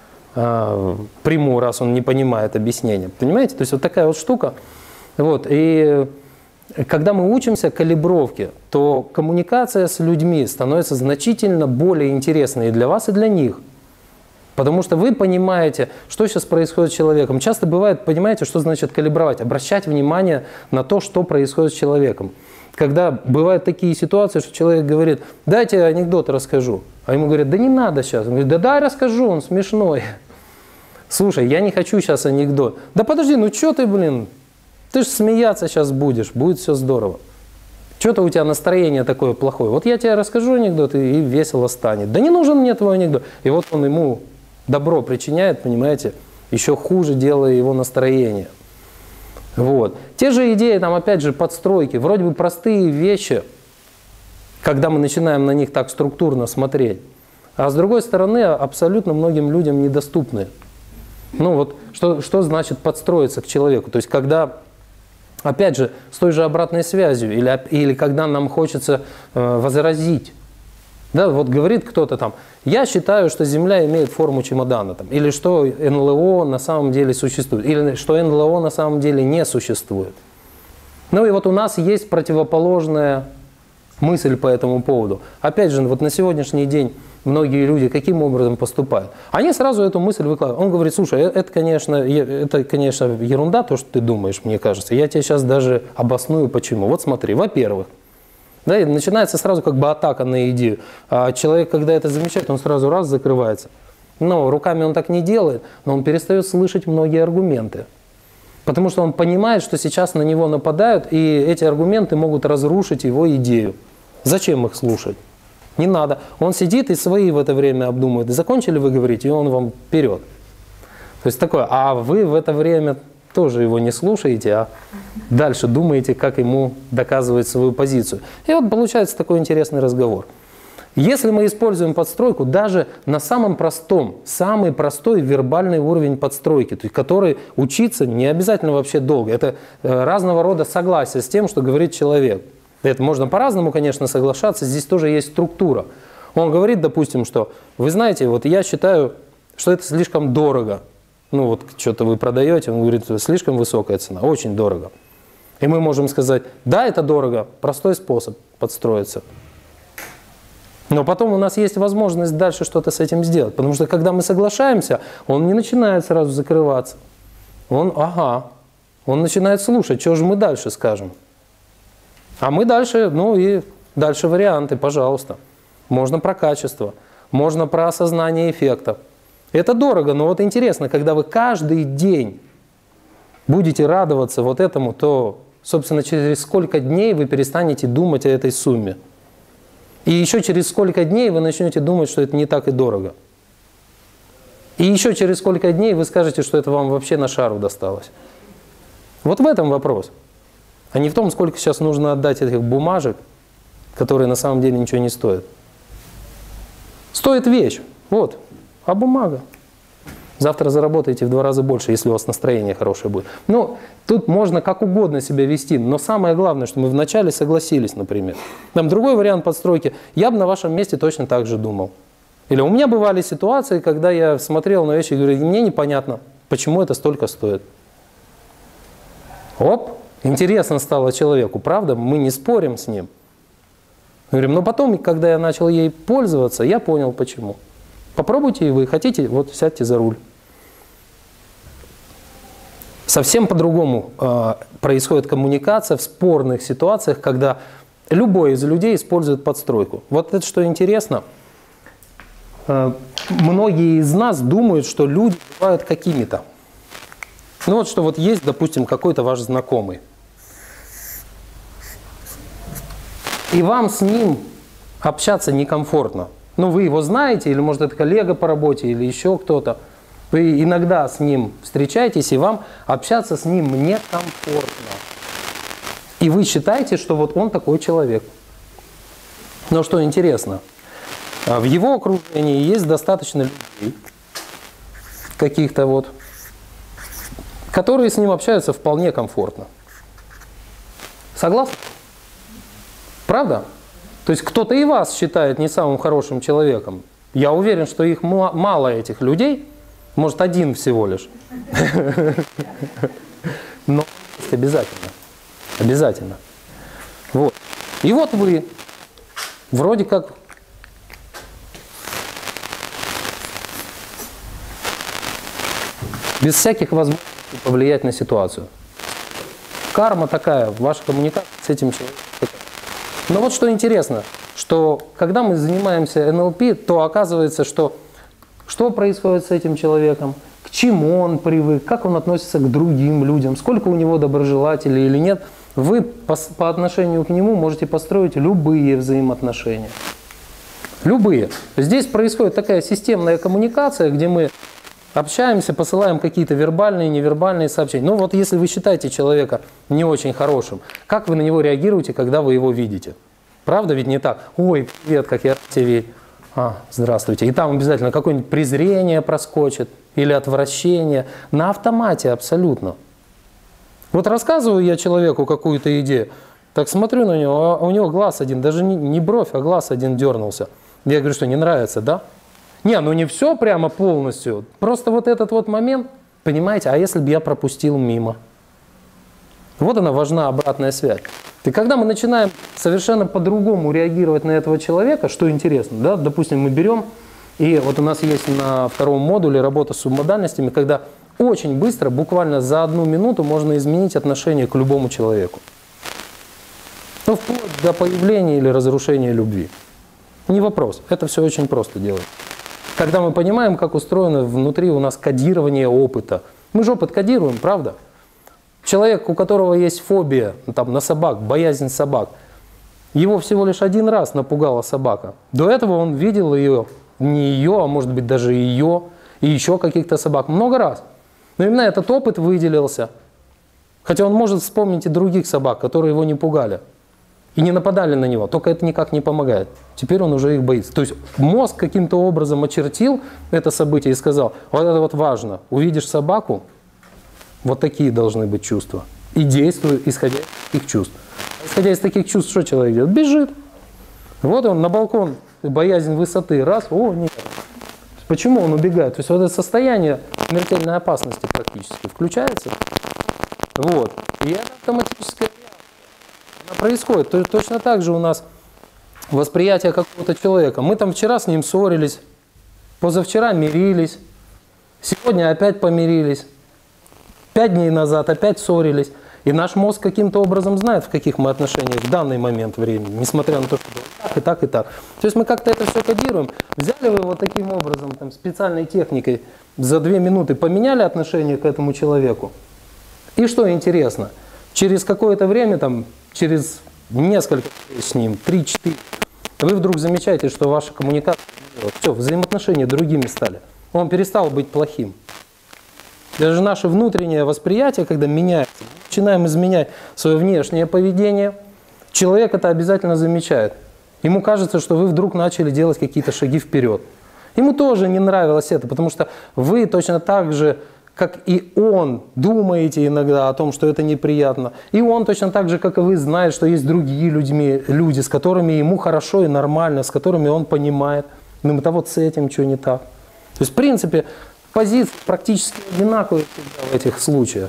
приму, раз он не понимает объяснения. Понимаете? То есть вот такая вот штука. Вот. И когда мы учимся калибровке, то коммуникация с людьми становится значительно более интересной и для вас, и для них. Потому что вы понимаете, что сейчас происходит с человеком. Часто бывает, понимаете, что значит калибровать, обращать внимание на то, что происходит с человеком. Когда бывают такие ситуации, что человек говорит, дайте анекдот расскажу. А ему говорят, да не надо сейчас. Он говорит, да дай расскажу, он смешной. Слушай, я не хочу сейчас анекдот. Да подожди, ну что ты, блин, ты же смеяться сейчас будешь, будет все здорово. Что-то у тебя настроение такое плохое. Вот я тебе расскажу анекдот, и весело станет. Да не нужен мне твой анекдот. И вот он ему добро причиняет, понимаете, еще хуже делая его настроение. Вот. Те же идеи, там опять же подстройки, вроде бы простые вещи, когда мы начинаем на них так структурно смотреть, а с другой стороны абсолютно многим людям недоступны. Ну вот что значит подстроиться к человеку? То есть когда, опять же, с той же обратной связью, или когда нам хочется возразить. Да, вот говорит кто-то там, я считаю, что Земля имеет форму чемодана, там, или что НЛО на самом деле существует, или что НЛО на самом деле не существует. Ну и вот у нас есть противоположная мысль по этому поводу. Опять же, вот на сегодняшний день многие люди каким образом поступают? Они сразу эту мысль выкладывают. Он говорит, слушай, это, конечно, ерунда, то, что ты думаешь, мне кажется. Я тебе сейчас даже обосную, почему. Вот смотри, во-первых, Да, и начинается сразу как бы атака на идею. А человек, когда это замечает, он сразу раз закрывается. Но руками он так не делает, но он перестает слышать многие аргументы. Потому что он понимает, что сейчас на него нападают, и эти аргументы могут разрушить его идею. Зачем их слушать? Не надо. Он сидит и свои в это время обдумывает. Закончили вы говорить, и он вам вперед. То есть такое, а вы в это время тоже его не слушаете, а дальше думаете, как ему доказывать свою позицию. И вот получается такой интересный разговор. Если мы используем подстройку, даже на самом простом, самый простой вербальный уровень подстройки, то есть который учиться не обязательно вообще долго, это разного рода согласие с тем, что говорит человек. Это можно по-разному, конечно, соглашаться, здесь тоже есть структура. Он говорит, допустим, что, вы знаете, вот я считаю, что это слишком дорого. Ну вот что-то вы продаете, он говорит, слишком высокая цена, очень дорого. И мы можем сказать, да, это дорого, простой способ подстроиться. Но потом у нас есть возможность дальше что-то с этим сделать. Потому что когда мы соглашаемся, он не начинает сразу закрываться. Он начинает слушать, что же мы дальше скажем. А мы дальше, ну и дальше варианты, пожалуйста. Можно про качество, можно про осознание эффектов. Это дорого, но вот интересно, когда вы каждый день будете радоваться вот этому, то, собственно, через сколько дней вы перестанете думать о этой сумме. И еще через сколько дней вы начнете думать, что это не так и дорого. И еще через сколько дней вы скажете, что это вам вообще на шару досталось. Вот в этом вопрос. А не в том, сколько сейчас нужно отдать этих бумажек, которые на самом деле ничего не стоят. Стоит вещь. Вот. А бумага? Завтра заработаете в 2 раза больше, если у вас настроение хорошее будет. Ну, тут можно как угодно себя вести, но самое главное, что мы вначале согласились, например. Там другой вариант подстройки. Я бы на вашем месте точно так же думал. Или у меня бывали ситуации, когда я смотрел на вещи и говорю, мне непонятно, почему это столько стоит. Оп, интересно стало человеку, правда? Мы не спорим с ним. Говорим, но потом, когда я начал ей пользоваться, я понял, почему. Попробуйте и вы. Хотите, вот сядьте за руль. Совсем по-другому происходит коммуникация в спорных ситуациях, когда любой из людей использует подстройку. Вот это что интересно. Многие из нас думают, что люди бывают какими-то. Ну вот что вот есть, допустим, какой-то ваш знакомый. И вам с ним общаться некомфортно. Ну, вы его знаете, или, может, это коллега по работе, или еще кто-то. Вы иногда с ним встречаетесь, и вам общаться с ним некомфортно. И вы считаете, что вот он такой человек. Но что интересно, в его окружении есть достаточно людей, каких-то вот, которые с ним общаются вполне комфортно. Согласны? Правда? То есть кто-то и вас считает не самым хорошим человеком. Я уверен, что их мало, этих людей. Может, один всего лишь. Но обязательно. Обязательно. Вот. И вот вы вроде как без всяких возможностей повлиять на ситуацию. Карма такая, ваша коммуникация с этим человеком такая. Но вот что интересно, что когда мы занимаемся НЛП, то оказывается, что происходит с этим человеком, к чему он привык, как он относится к другим людям, сколько у него доброжелателей или нет, вы по отношению к нему можете построить любые взаимоотношения. Любые. Здесь происходит такая системная коммуникация, где мы общаемся, посылаем какие-то вербальные, невербальные сообщения. Ну вот если вы считаете человека не очень хорошим, как вы на него реагируете, когда вы его видите? Правда ведь не так? Ой, привет, как я тебя видел. Здравствуйте. И там обязательно какое-нибудь презрение проскочит или отвращение. На автомате абсолютно. Вот рассказываю я человеку какую-то идею, так смотрю на него, а у него глаз один, даже не бровь, а глаз один дернулся. Я говорю, что не нравится, да? Не, ну не все прямо полностью. Просто вот этот вот момент, понимаете, а если бы я пропустил мимо? Вот она важна обратная связь. И когда мы начинаем совершенно по-другому реагировать на этого человека, что интересно, да, допустим, мы берем, и вот у нас есть на 2-м модуле работа с субмодальностями, когда очень быстро, буквально за 1 минуту можно изменить отношение к любому человеку. Ну, вплоть до появления или разрушения любви. Не вопрос. Это все очень просто делать. Когда мы понимаем, как устроено внутри у нас кодирование опыта. Мы же опыт кодируем, правда? Человек, у которого есть фобия там, на собак, боязнь собак, его всего лишь один раз напугала собака. До этого он видел ее, не ее, а может быть даже ее, и еще каких-то собак, много раз. Но именно этот опыт выделился. Хотя он может вспомнить и других собак, которые его не пугали. И не нападали на него, только это никак не помогает. Теперь он уже их боится. То есть мозг каким-то образом очертил это событие и сказал, вот это вот важно, увидишь собаку, вот такие должны быть чувства. И действуй, исходя из таких чувств. Исходя из таких чувств, что человек делает? Бежит. Вот он на балкон, боязнь высоты, раз, о, нет. Почему он убегает? То есть вот это состояние смертельной опасности практически включается. Вот. И это автоматическая реакция. Она происходит. То есть точно так же у нас восприятие какого-то человека. Мы там вчера с ним ссорились, позавчера мирились, сегодня опять помирились, 5 дней назад опять ссорились. И наш мозг каким-то образом знает, в каких мы отношениях в данный момент времени, несмотря на то, что было так и так и так. То есть мы как-то это все кодируем. Взяли вы вот таким образом, там, специальной техникой, за 2 минуты поменяли отношение к этому человеку. И что интересно, через какое-то время, там, через несколько с ним, 3-4, вы вдруг замечаете, что ваша коммуникация, все, взаимоотношения другими стали. Он перестал быть плохим. Даже наше внутреннее восприятие, когда меняется, мы начинаем изменять свое внешнее поведение, человек это обязательно замечает. Ему кажется, что вы вдруг начали делать какие-то шаги вперед. Ему тоже не нравилось это, потому что вы точно так же, как и он, думаете иногда о том, что это неприятно. И он точно так же, как и вы, знает, что есть другие люди, с которыми ему хорошо и нормально, с которыми он понимает. Ну, это вот с этим что не так. То есть, в принципе, позиции практически одинаковые в этих случаях.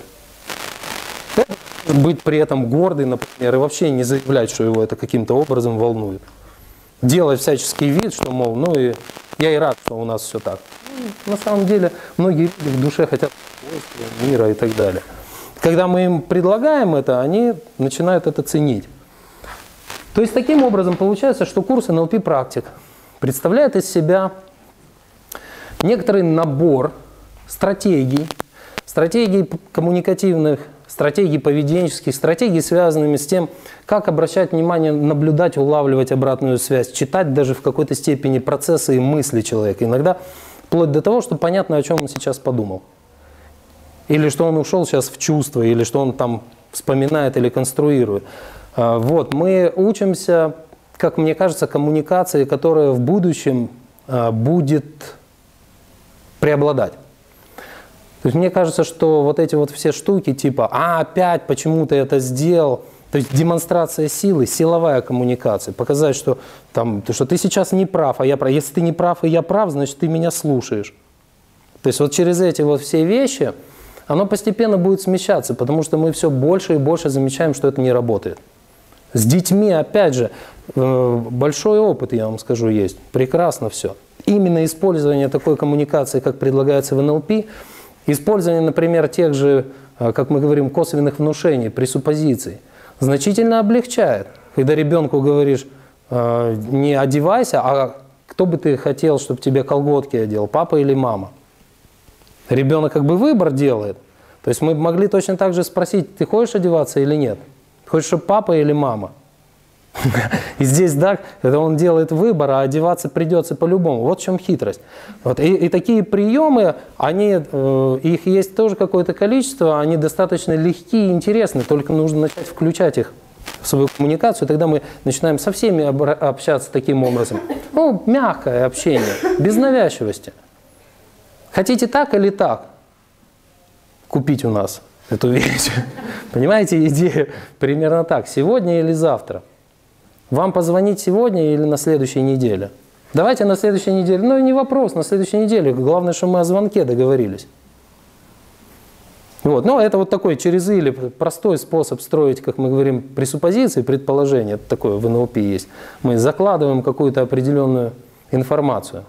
Быть при этом гордый, например, и вообще не заявлять, что его это каким-то образом волнует. Делать всяческий вид, что, мол, ну и я и рад, что у нас все так. Ну, на самом деле, многие люди в душе хотят спокойствия, мира и так далее. Когда мы им предлагаем это, они начинают это ценить. То есть, таким образом получается, что курс НЛП практик представляет из себя некоторый набор стратегий коммуникативных, стратегий поведенческих, стратегий, связанными с тем, как обращать внимание, наблюдать, улавливать обратную связь, читать даже в какой-то степени процессы и мысли человека. Иногда вплоть до того, что понятно, о чем он сейчас подумал. Или что он ушел сейчас в чувство, или что он там вспоминает или конструирует. Вот, мы учимся, как мне кажется, коммуникации, которая в будущем будет преобладать. То есть мне кажется, что вот эти вот все штуки типа опять почему ты это сделал», то есть демонстрация силы, силовая коммуникация, показать, что, там, что ты сейчас не прав, а я прав. Если ты не прав и я прав, значит ты меня слушаешь. То есть вот через эти вот все вещи оно постепенно будет смещаться, потому что мы все больше и больше замечаем, что это не работает. С детьми, опять же, большой опыт, я вам скажу, есть. Прекрасно все. Именно использование такой коммуникации, как предлагается в НЛП, использование, например, тех же, как мы говорим, косвенных внушений, пресуппозиций, значительно облегчает. Когда ребенку говоришь, не одевайся, а кто бы ты хотел, чтобы тебе колготки одел, папа или мама? Ребенок как бы выбор делает. То есть мы могли точно так же спросить, ты хочешь одеваться или нет? Хочешь, чтобы папа или мама? И здесь, да, это он делает выбор, а одеваться придется по-любому. Вот в чем хитрость. Вот. И такие приемы, их есть тоже какое-то количество, они достаточно легкие и интересны, только нужно начать включать их в свою коммуникацию, тогда мы начинаем со всеми общаться таким образом. Ну, мягкое общение, без навязчивости. Хотите так или так купить у нас эту вещь? Понимаете, идея примерно так. Сегодня или завтра? Вам позвонить сегодня или на следующей неделе? Давайте на следующей неделе. Ну, не вопрос, на следующей неделе. Главное, что мы о звонке договорились. Вот. Но это вот такой через или простой способ строить, как мы говорим, пресуппозиции, предположения. Это такое в НЛП есть. Мы закладываем какую-то определенную информацию.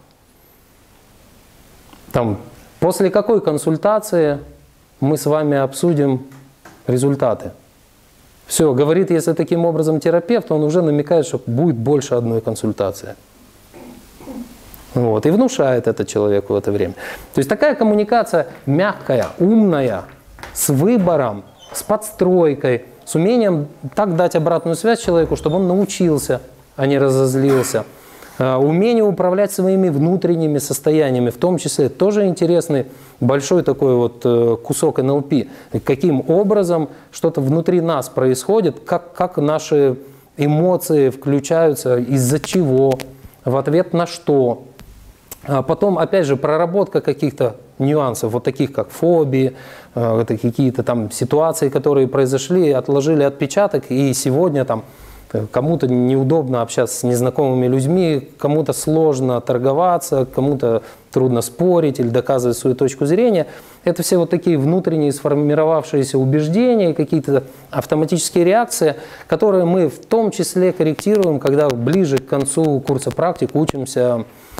Там, после какой консультации мы с вами обсудим результаты. Все, говорит, если таким образом терапевт, он уже намекает, что будет больше одной консультации. Вот, и внушает это человеку в это время. То есть такая коммуникация мягкая, умная, с выбором, с подстройкой, с умением так дать обратную связь человеку, чтобы он научился, а не разозлился. Умение управлять своими внутренними состояниями, в том числе тоже интересный большой такой вот кусок НЛП. Каким образом что-то внутри нас происходит, как наши эмоции включаются, из-за чего, в ответ на что. А потом, опять же, проработка каких-то нюансов, вот таких как фобии, это какие-то там ситуации, которые произошли, отложили отпечаток, и сегодня там кому-то неудобно общаться с незнакомыми людьми, кому-то сложно торговаться, кому-то трудно спорить или доказывать свою точку зрения. Это все вот такие внутренние сформировавшиеся убеждения, какие-то автоматические реакции, которые мы в том числе корректируем, когда ближе к концу курса практик учимся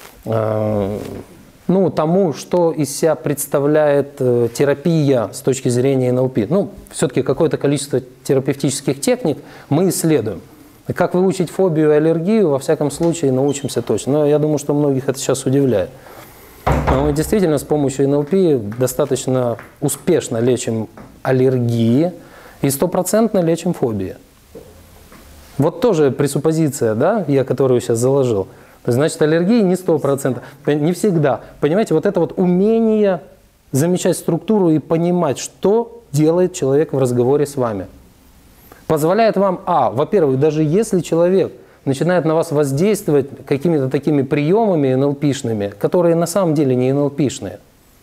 тому, что из себя представляет терапия с точки зрения НЛП. Все-таки какое-то количество терапевтических техник мы исследуем. Как выучить фобию и аллергию, во всяком случае, научимся точно. Но я думаю, что многих это сейчас удивляет. Но мы действительно с помощью НЛП достаточно успешно лечим аллергии и 100% лечим фобии. Вот тоже пресуппозиция, да, я которую сейчас заложил. Значит, аллергии не 100%, не всегда. Понимаете, вот это вот умение замечать структуру и понимать, что делает человек в разговоре с вами, позволяет вам, во-первых, даже если человек начинает на вас воздействовать какими-то такими приемами НЛПшными, которые на самом деле не НЛПшные,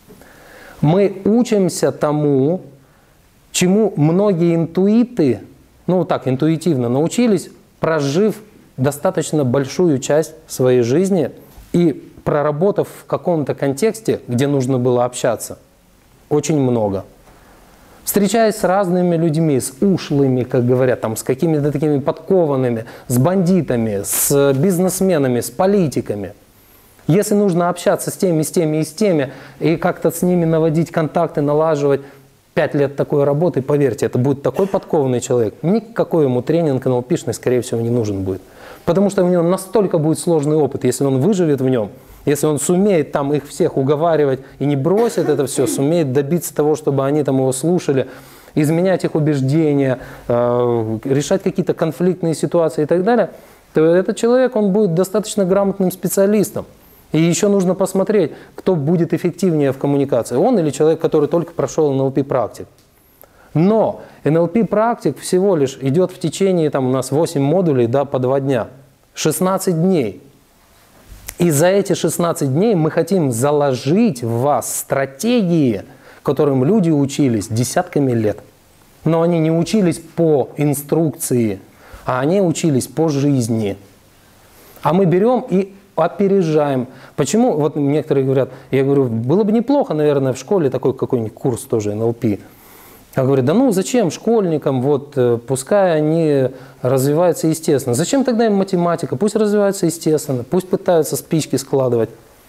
мы учимся тому, чему многие интуиты, интуитивно научились, прожив достаточно большую часть своей жизни и проработав в каком-то контексте, где нужно было общаться, очень много. Встречаясь с разными людьми, с ушлыми, как говорят, там, с какими-то такими подкованными, с бандитами, с бизнесменами, с политиками. Если нужно общаться с теми, с теми и с теми, и как-то с ними наводить контакты, налаживать, 5 лет такой работы, поверьте, это будет такой подкованный человек, никакой ему тренинг НЛПшный, скорее всего, не нужен будет. Потому что у него настолько будет сложный опыт, если он выживет в нем, если он сумеет там их всех уговаривать и не бросит это все, сумеет добиться того, чтобы они там его слушали, изменять их убеждения, решать какие-то конфликтные ситуации и так далее, то этот человек, он будет достаточно грамотным специалистом. И еще нужно посмотреть, кто будет эффективнее в коммуникации, он или человек, который только прошел НЛП-практик. Но НЛП-практик всего лишь идет в течение, там у нас 8 модулей, да, по 2 дня, 16 дней. И за эти 16 дней мы хотим заложить в вас стратегии, которым люди учились десятками лет. Но они не учились по инструкции, а они учились по жизни. А мы берем и опережаем. Почему? Вот некоторые говорят, я говорю, было бы неплохо, наверное, в школе такой какой-нибудь курс тоже НЛП. Я говорю, да зачем школьникам, пускай они развиваются естественно. Зачем тогда им математика? Пусть развиваются естественно, пусть пытаются спички складывать.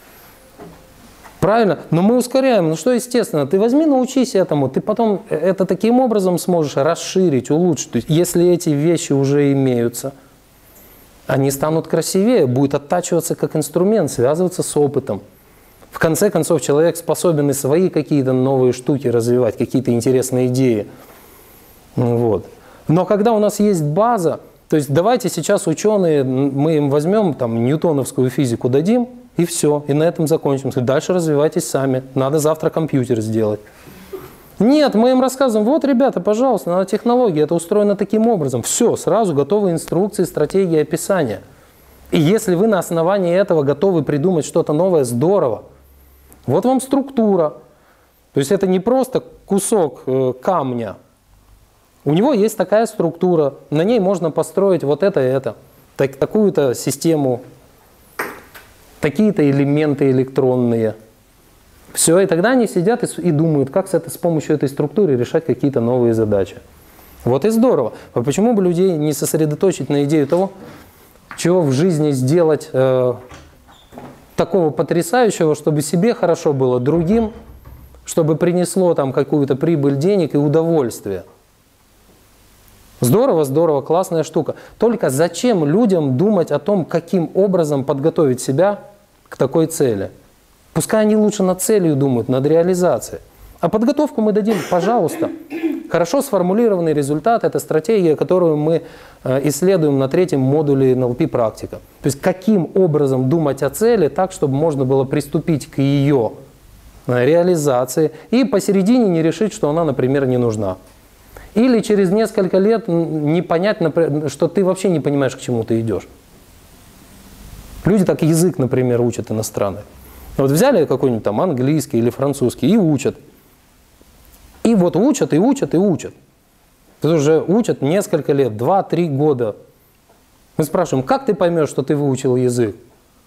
Правильно? Но мы ускоряем. Что естественно? Ты возьми, научись этому, ты потом это таким образом сможешь расширить, улучшить. То есть, если эти вещи уже имеются, они станут красивее, будет оттачиваться как инструмент, связываться с опытом. В конце концов, человек способен и свои какие-то новые штуки развивать, какие-то интересные идеи. Вот. Но когда у нас есть база, то есть давайте сейчас ученые, мы им возьмем там ньютоновскую физику, дадим, и все, и на этом закончим. Дальше развивайтесь сами, надо завтра компьютер сделать. Нет, мы им рассказываем, вот, ребята, пожалуйста, надо технологии, это устроено таким образом. Все, сразу готовы инструкции, стратегии, описания. И если вы на основании этого готовы придумать что-то новое, здорово. Вот вам структура. То есть это не просто кусок камня. У него есть такая структура, на ней можно построить вот это и это. Такую-то систему, такие-то элементы электронные. Все, и тогда они сидят и думают, как с помощью этой структуры решать какие-то новые задачи. Вот и здорово. А почему бы людей не сосредоточить на идею того, чего в жизни сделать такого потрясающего, чтобы себе хорошо было, другим, чтобы принесло там какую-то прибыль денег и удовольствие. Здорово, здорово, классная штука. Только зачем людям думать о том, каким образом подготовить себя к такой цели? Пускай они лучше над целью думают, над реализацией. А подготовку мы дадим, пожалуйста. Хорошо сформулированный результат – это стратегия, которую мы исследуем на 3-м модуле НЛП «Практика». То есть каким образом думать о цели так, чтобы можно было приступить к ее реализации и посередине не решить, что она, например, не нужна. Или через несколько лет не понять, что ты вообще не понимаешь, к чему ты идешь. Люди так язык, например, учат иностранный. Вот взяли какой-нибудь там английский или французский и учат. И вот учат, и учат, и учат. Это уже учат несколько лет, 2-3 года. Мы спрашиваем, как ты поймешь, что ты выучил язык?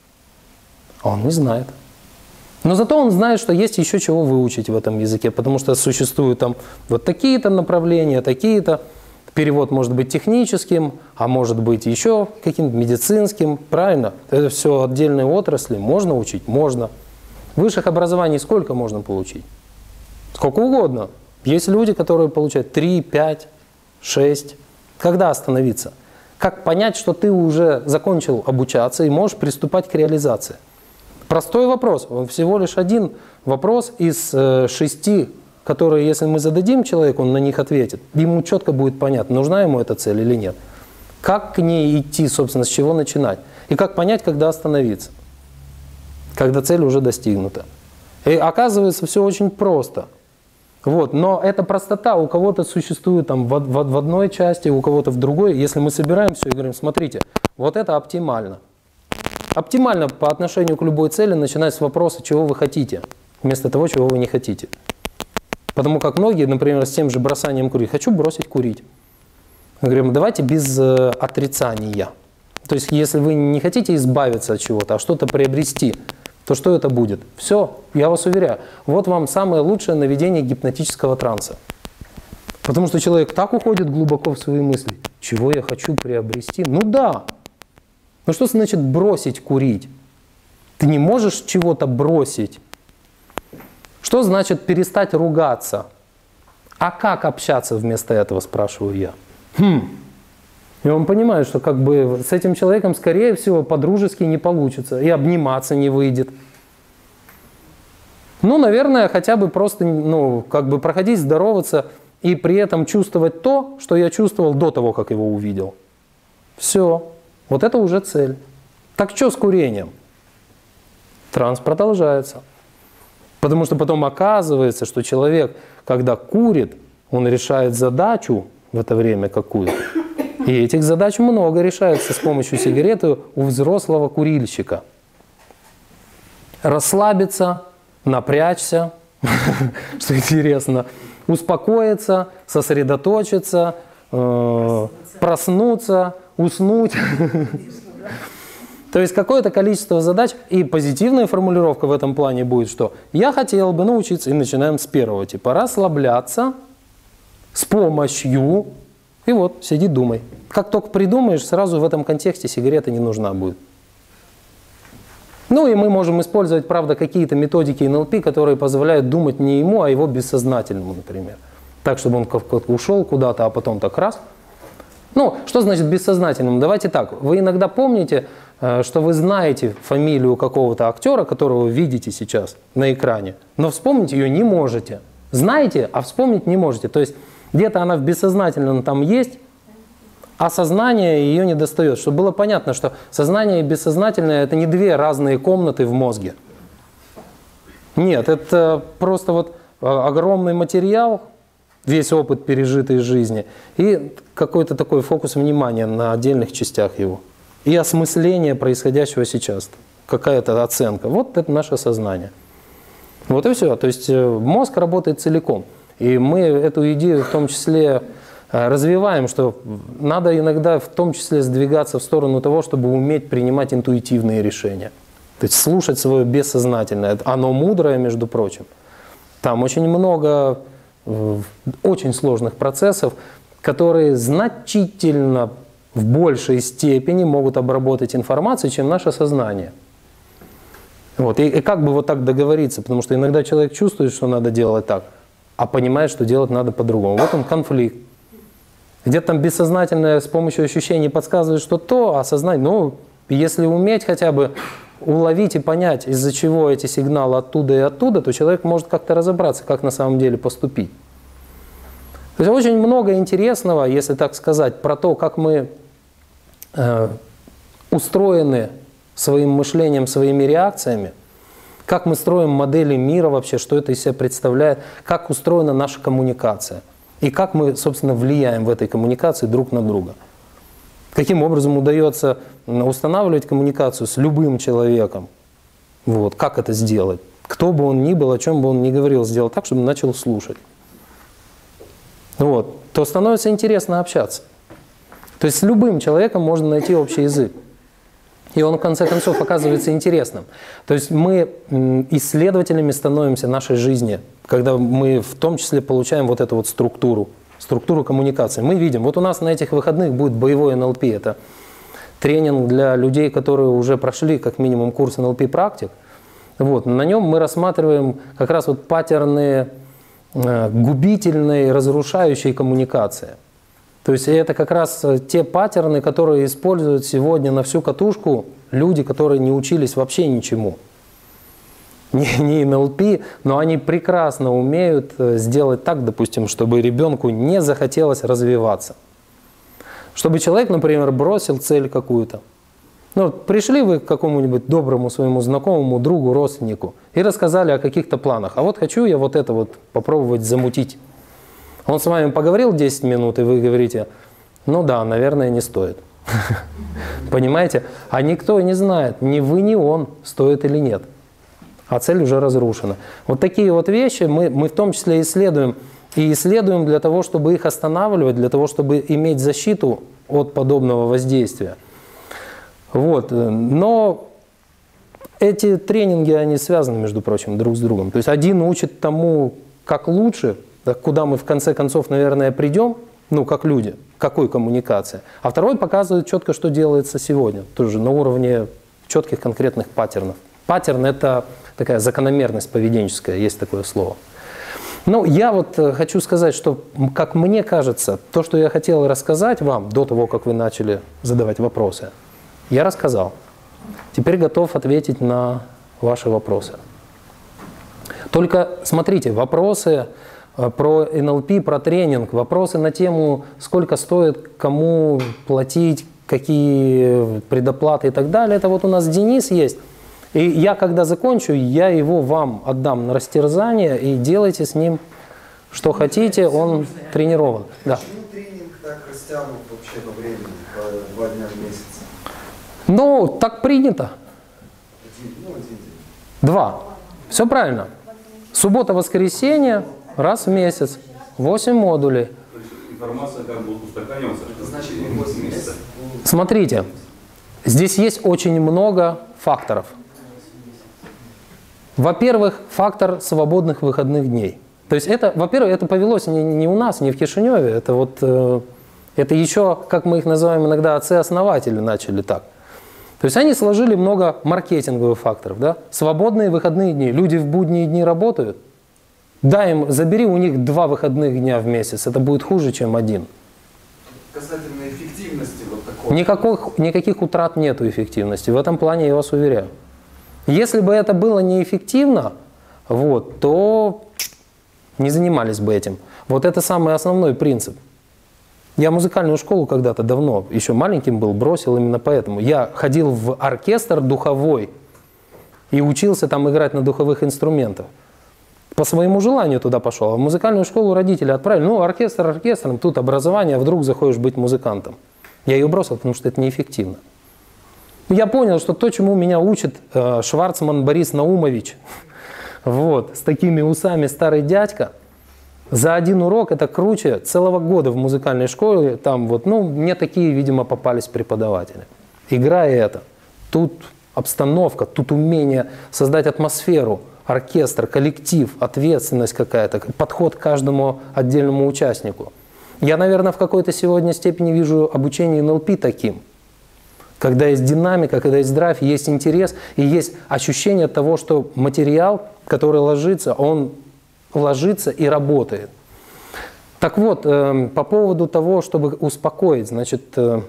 А он не знает. Но зато он знает, что есть еще чего выучить в этом языке, потому что существуют там вот такие-то направления, такие-то. Перевод может быть техническим, а может быть еще каким-то медицинским. Правильно? Это все отдельные отрасли. Можно учить? Можно. Высших образований сколько можно получить? Сколько угодно. Есть люди, которые получают 3, 5, 6. Когда остановиться? Как понять, что ты уже закончил обучаться и можешь приступать к реализации? Простой вопрос. Он всего лишь один вопрос из 6, которые, если мы зададим человеку, он на них ответит. Ему четко будет понятно, нужна ему эта цель или нет. Как к ней идти, собственно, с чего начинать. И как понять, когда остановиться. Когда цель уже достигнута. И оказывается, все очень просто. Вот. Но эта простота у кого-то существует там, в одной части, у кого-то в другой. Если мы собираем все и говорим, смотрите, вот это оптимально. Оптимально по отношению к любой цели начинать с вопроса, чего вы хотите, вместо того, чего вы не хотите. Потому как многие, например, с тем же бросанием курить, хочу бросить курить. Мы говорим, давайте без отрицания. То есть, если вы не хотите избавиться от чего-то, а что-то приобрести, то что это будет? Все, я вас уверяю, вот вам самое лучшее наведение гипнотического транса. Потому что человек так уходит глубоко в свои мысли. Чего я хочу приобрести? Ну да. Ну что значит бросить курить? Ты не можешь чего-то бросить. Что значит перестать ругаться? А как общаться вместо этого, спрашиваю я. И он понимает, что как бы с этим человеком, скорее всего, по-дружески не получится. И обниматься не выйдет. Ну, наверное, хотя бы просто как бы проходить, здороваться и при этом чувствовать то, что я чувствовал до того, как его увидел. Все. Вот это уже цель. Так что с курением? Транс продолжается. Потому что потом оказывается, что человек, когда курит, он решает задачу в это время какую-то. И этих задач много решается с помощью сигареты у взрослого курильщика. Расслабиться, напрячься, что интересно, успокоиться, сосредоточиться, проснуться, уснуть. То есть какое-то количество задач, и позитивная формулировка в этом плане будет, что я хотел бы научиться, и начинаем с первого типа, расслабляться с помощью, и вот, сиди, думай. Как только придумаешь, сразу в этом контексте сигарета не нужна будет. Ну и мы можем использовать, правда, какие-то методики НЛП, которые позволяют думать не ему, а его бессознательному, например. Так, чтобы он ушел куда-то, а потом так раз. Ну, что значит бессознательным? Давайте так. Вы иногда помните, что вы знаете фамилию какого-то актера, которого вы видите сейчас на экране, но вспомнить ее не можете. Знаете, а вспомнить не можете. То есть где-то она в бессознательном там есть, а сознание ее не достает. Чтобы было понятно, что сознание и бессознательное – это не две разные комнаты в мозге. Нет, это просто вот огромный материал, весь опыт пережитой жизни, и какой-то такой фокус внимания на отдельных частях его. И осмысление происходящего сейчас. Какая-то оценка. Вот это наше сознание. Вот и все. То есть мозг работает целиком. И мы эту идею в том числе развиваем, что надо иногда в том числе сдвигаться в сторону того, чтобы уметь принимать интуитивные решения. То есть слушать свое бессознательное. Оно мудрое, между прочим. Там очень много очень сложных процессов, которые значительно в большей степени могут обработать информацию, чем наше сознание. Вот. И как бы вот так договориться? Потому что иногда человек чувствует, что надо делать так, а понимает, что делать надо по-другому. Вот он конфликт. Где-то там бессознательное с помощью ощущений подсказывает, что то, а сознание, ну, если уметь хотя бы уловить и понять, из-за чего эти сигналы оттуда и оттуда, то человек может как-то разобраться, как на самом деле поступить. То есть очень много интересного, если так сказать, про то, как мы устроены своим мышлением, своими реакциями, как мы строим модели мира вообще, что это из себя представляет, как устроена наша коммуникация и как мы, собственно, влияем в этой коммуникации друг на друга. Каким образом удается устанавливать коммуникацию с любым человеком. Вот. Как это сделать? Кто бы он ни был, о чем бы он ни говорил, сделать так, чтобы он начал слушать. Вот. То становится интересно общаться. То есть с любым человеком можно найти общий язык. И он, в конце концов, оказывается интересным. То есть мы исследователями становимся нашей жизни, когда мы в том числе получаем вот эту вот структуру коммуникации. Мы видим, вот у нас на этих выходных будет боевой НЛП. Это тренинг для людей, которые уже прошли как минимум курс НЛП-практик. Вот. На нем мы рассматриваем как раз вот паттерны губительной, разрушающей коммуникации. То есть это как раз те паттерны, которые используют сегодня на всю катушку люди, которые не учились вообще ничему. Не НЛП, но они прекрасно умеют сделать так, допустим, чтобы ребенку не захотелось развиваться. Чтобы человек, например, бросил цель какую-то. Ну, пришли вы к какому-нибудь доброму своему знакомому, другу, родственнику и рассказали о каких-то планах. А вот хочу я вот это вот попробовать замутить. Он с вами поговорил 10 минут, и вы говорите, ну да, наверное, не стоит. Понимаете? А никто не знает, ни вы, ни он, стоит или нет. А цель уже разрушена. Вот такие вот вещи мы в том числе исследуем. И исследуем для того, чтобы их останавливать, для того, чтобы иметь защиту от подобного воздействия. Вот. Но эти тренинги, они связаны, между прочим, друг с другом. То есть один учит тому, как лучше, куда мы в конце концов, наверное, придем, ну, как люди, какой коммуникации. А второй показывает четко, что делается сегодня, тоже на уровне четких конкретных паттернов. Паттерн – это такая закономерность поведенческая, есть такое слово. Ну, я вот хочу сказать, что, как мне кажется, то, что я хотел рассказать вам до того, как вы начали задавать вопросы, я рассказал. Теперь готов ответить на ваши вопросы. Только смотрите, вопросы про НЛП, про тренинг, вопросы на тему, сколько стоит, кому платить, какие предоплаты и так далее. Это вот у нас Денис есть. И я, когда закончу, я его вам отдам на растерзание, и делайте с ним, что хотите, он тренирован. Да. Почему тренинг так растянут вообще по времени, по 2 дня в месяц? Ну, так принято. Один день. 2. Все правильно. Суббота-воскресенье, раз в месяц, 8 модулей. То есть информация как бы устаканивается. Значит, не 8 месяцев. Смотрите, здесь есть очень много факторов. Во-первых, фактор свободных выходных дней. То есть это, во-первых, это повелось не у нас, не в Кишиневе. Это вот это еще, как мы их называем иногда, отцы-основатели начали так. То есть они сложили много маркетинговых факторов. Да? Свободные выходные дни. Люди в будние дни работают. Дай им, забери у них 2 выходных дня в месяц. Это будет хуже, чем 1. Касательно эффективности вот такой. Никаких утрат нету эффективности. В этом плане я вас уверяю. Если бы это было неэффективно, вот, то не занимались бы этим. Вот это самый основной принцип. Я музыкальную школу когда-то давно, еще маленьким был, бросил именно поэтому. Я ходил в оркестр духовой и учился там играть на духовых инструментах. По своему желанию туда пошел. А в музыкальную школу родители отправили. Ну, оркестр оркестром, тут образование, а вдруг захочешь быть музыкантом. Я ее бросил, потому что это неэффективно. Я понял, что то, чему меня учит Шварцман Борис Наумович, вот, с такими усами старый дядька, за один урок это круче целого года в музыкальной школе. Там вот, ну, мне такие, видимо, попались преподаватели. Играя это, тут обстановка, тут умение создать атмосферу, оркестр, коллектив, ответственность какая-то, подход к каждому отдельному участнику. Я, наверное, в какой-то сегодня степени вижу обучение НЛП таким. Когда есть динамика, когда есть драйв, есть интерес и есть ощущение того, что материал, который ложится, он ложится и работает. Так вот, по поводу того, чтобы успокоить, значит,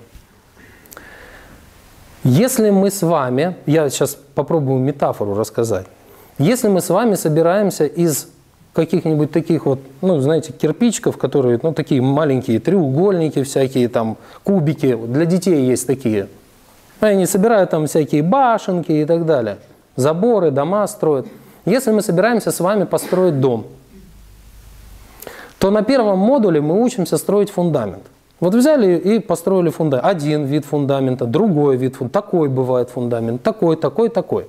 если мы с вами, я сейчас попробую метафору рассказать, если мы с вами собираемся из каких-нибудь таких вот, ну, знаете, кирпичиков, которые, ну, такие маленькие треугольники всякие, там, кубики, для детей есть такие, они собирают там всякие башенки и так далее, заборы, дома строят. Если мы собираемся с вами построить дом, то на первом модуле мы учимся строить фундамент. Вот взяли и построили фундамент. Один вид фундамента, другой вид фундамента, такой бывает фундамент, такой, такой, такой.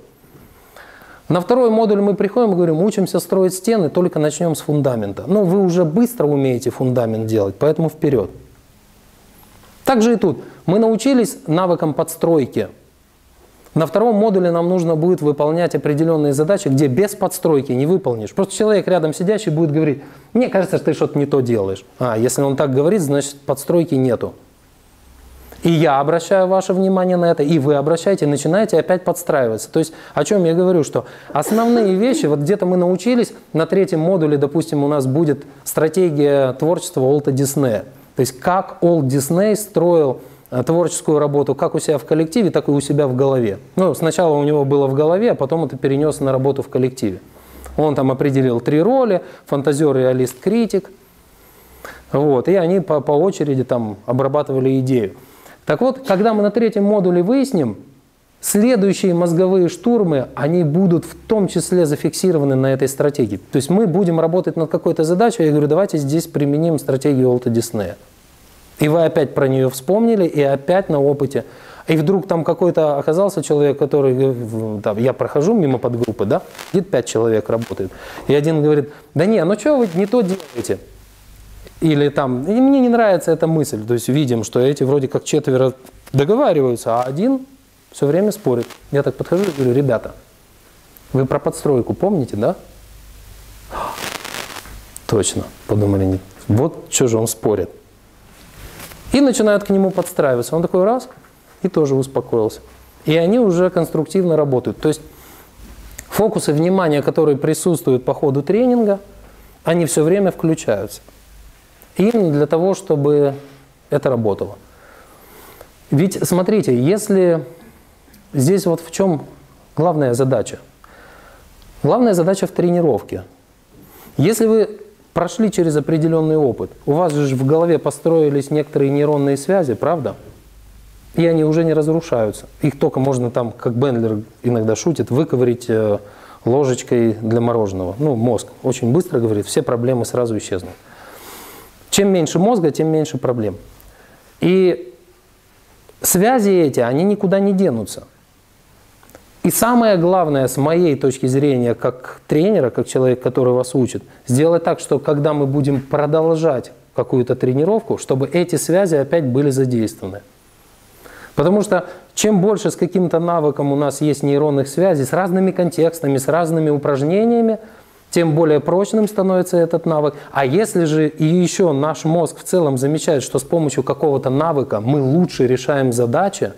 На второй модуль мы приходим и говорим, учимся строить стены, только начнем с фундамента. Но вы уже быстро умеете фундамент делать, поэтому вперед. Так же и тут. Мы научились навыкам подстройки. На втором модуле нам нужно будет выполнять определенные задачи, где без подстройки не выполнишь. Просто человек рядом сидящий будет говорить, мне кажется, что ты что-то не то делаешь. А, если он так говорит, значит подстройки нету. И я обращаю ваше внимание на это, и вы обращаете, начинаете опять подстраиваться. То есть о чем я говорю, что основные вещи, вот где-то мы научились, на третьем модуле, допустим, у нас будет стратегия творчества Уолта Диснея. То есть как Уолт Дисней строил творческую работу как у себя в коллективе, так и у себя в голове. Ну, сначала у него было в голове, а потом это перенес на работу в коллективе. Он там определил 3 роли, фантазер, реалист, критик. Вот, и они по очереди там обрабатывали идею. Так вот, когда мы на третьем модуле выясним, следующие мозговые штурмы, они будут в том числе зафиксированы на этой стратегии. То есть мы будем работать над какой-то задачей, я говорю, давайте здесь применим стратегию Уолта Диснея. И вы опять про нее вспомнили, и опять на опыте. И вдруг там какой-то оказался человек, который, там, я прохожу мимо подгруппы, да, где-то 5 человек работает. И один говорит, да не, ну что вы не то делаете? Или там, и мне не нравится эта мысль. То есть видим, что эти вроде как 4 договариваются, а один все время спорит. Я так подхожу и говорю, ребята, вы про подстройку помните, да? Точно, подумали, нет. Вот что же он спорит. И начинают к нему подстраиваться. Он такой раз и тоже успокоился. И они уже конструктивно работают. То есть фокусы внимания, которые присутствуют по ходу тренинга, они все время включаются. Именно для того, чтобы это работало. Ведь смотрите, если здесь вот в чем главная задача? Главная задача в тренировке. Если вы прошли через определенный опыт, у вас же в голове построились некоторые нейронные связи, правда? И они уже не разрушаются. Их только можно там, как Бендлер иногда шутит, выковырить ложечкой для мороженого. Ну, мозг очень быстро говорит, все проблемы сразу исчезнут. Чем меньше мозга, тем меньше проблем. И связи эти, они никуда не денутся. И самое главное, с моей точки зрения, как тренера, как человек, который вас учит, сделать так, что когда мы будем продолжать какую-то тренировку, чтобы эти связи опять были задействованы. Потому что чем больше с каким-то навыком у нас есть нейронных связей, с разными контекстами, с разными упражнениями, тем более прочным становится этот навык. А если же и еще наш мозг в целом замечает, что с помощью какого-то навыка мы лучше решаем задачи,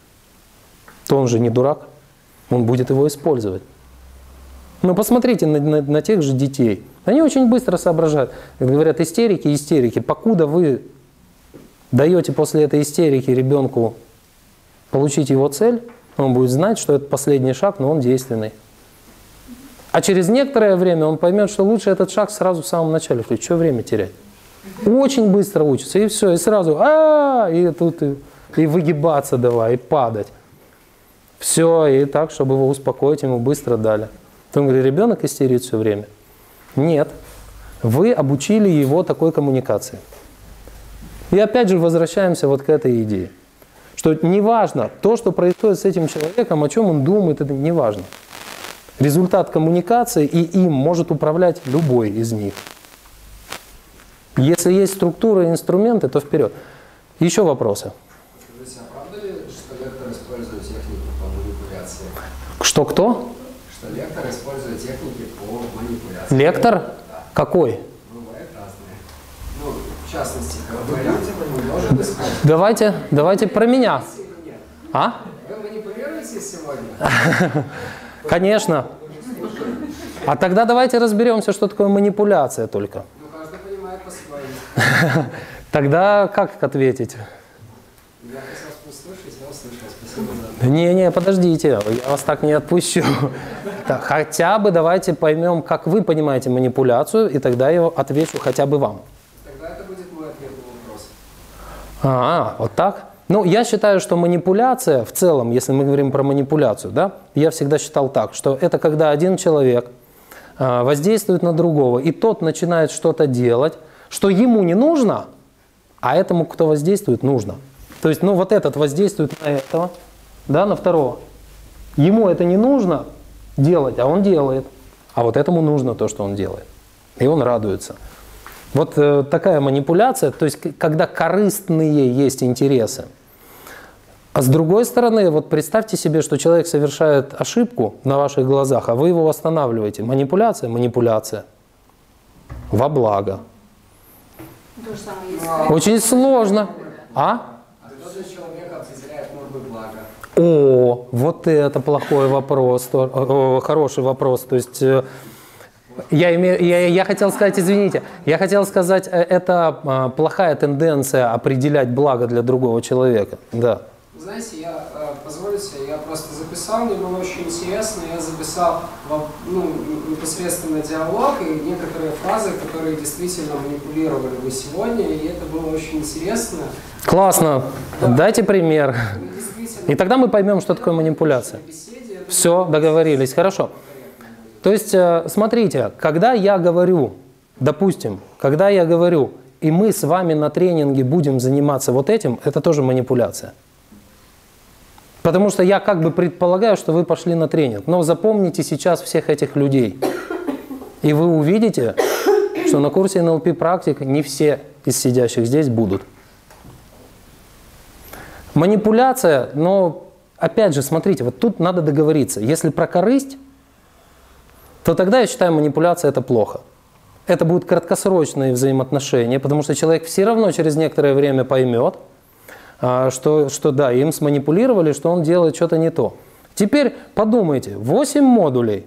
то он же не дурак, он будет его использовать. Ну, посмотрите на тех же детей. Они очень быстро соображают. Говорят, истерики, истерики. Покуда вы даете после этой истерики ребенку получить его цель, он будет знать, что это последний шаг, но он действенный. А через некоторое время он поймет, что лучше этот шаг сразу в самом начале включить. Что время терять? Очень быстро учится, и все, и сразу, и тут и выгибаться давай, и падать. Все, и так, чтобы его успокоить, ему быстро дали. Он говорит, ребенок истерит все время. Нет, вы обучили его такой коммуникации. И опять же возвращаемся вот к этой идее. Что неважно, то, что происходит с этим человеком, о чем он думает, это не важно. Результат коммуникации, и им может управлять любой из них. Если есть структура и инструменты, то вперед. Еще вопросы? Скажите, а правда ли, что лектор использует техники по манипуляции? Что кто? Что лектор использует техники по манипуляции. Лектор? Да. Какой? Бывает разные. Ну, в частности, варианты он может использовать. Давайте про меня. А? Вы манипулируете сегодня? Конечно. А тогда давайте разберемся, что такое манипуляция только. Ну, каждый понимает по-своему. Тогда как ответить? Я хотел услышать, я услышал. Спасибо за... Не, подождите, я вас так не отпущу. Хотя бы давайте поймем, как вы понимаете манипуляцию, и тогда я отвечу хотя бы вам. Тогда это будет мой ответ на вопрос. Вот так? Ну, я считаю, что манипуляция в целом, если мы говорим про манипуляцию, да, я всегда считал так, что это когда один человек воздействует на другого, и тот начинает что-то делать, что ему не нужно, а этому, кто воздействует, нужно. То есть, ну, вот этот воздействует на этого, да, на второго. Ему это не нужно делать, а он делает. А вот этому нужно то, что он делает. И он радуется. Вот такая манипуляция, то есть, когда корыстные есть интересы. А с другой стороны, вот представьте себе, что человек совершает ошибку на ваших глазах, а вы его восстанавливаете. Манипуляция, манипуляция. Во благо. То же самое есть. Очень сложно. А? Кто для человека определяет нормы блага? О, вот это плохой вопрос, хороший вопрос. То есть я хотел сказать, извините, я хотел сказать, это плохая тенденция определять благо для другого человека. Да. Знаете, позвольте, я просто записал, мне было очень интересно, я записал непосредственно диалог и некоторые фразы, которые действительно манипулировали вы сегодня, и это было очень интересно. Классно. Да. Дайте пример. И тогда мы поймем, что такое манипуляция. Все, договорились. Хорошо. То есть, смотрите, когда я говорю, допустим, когда я говорю, и мы с вами на тренинге будем заниматься вот этим, это тоже манипуляция. Потому что я как бы предполагаю, что вы пошли на тренинг. Но запомните сейчас всех этих людей. И вы увидите, что на курсе НЛП практик не все из сидящих здесь будут. Манипуляция, но опять же, смотрите, вот тут надо договориться. Если про корысть, то тогда я считаю, манипуляция – это плохо. Это будут краткосрочные взаимоотношения, потому что человек все равно через некоторое время поймет, что да, им сманипулировали, что он делает что-то не то. Теперь подумайте, 8 модулей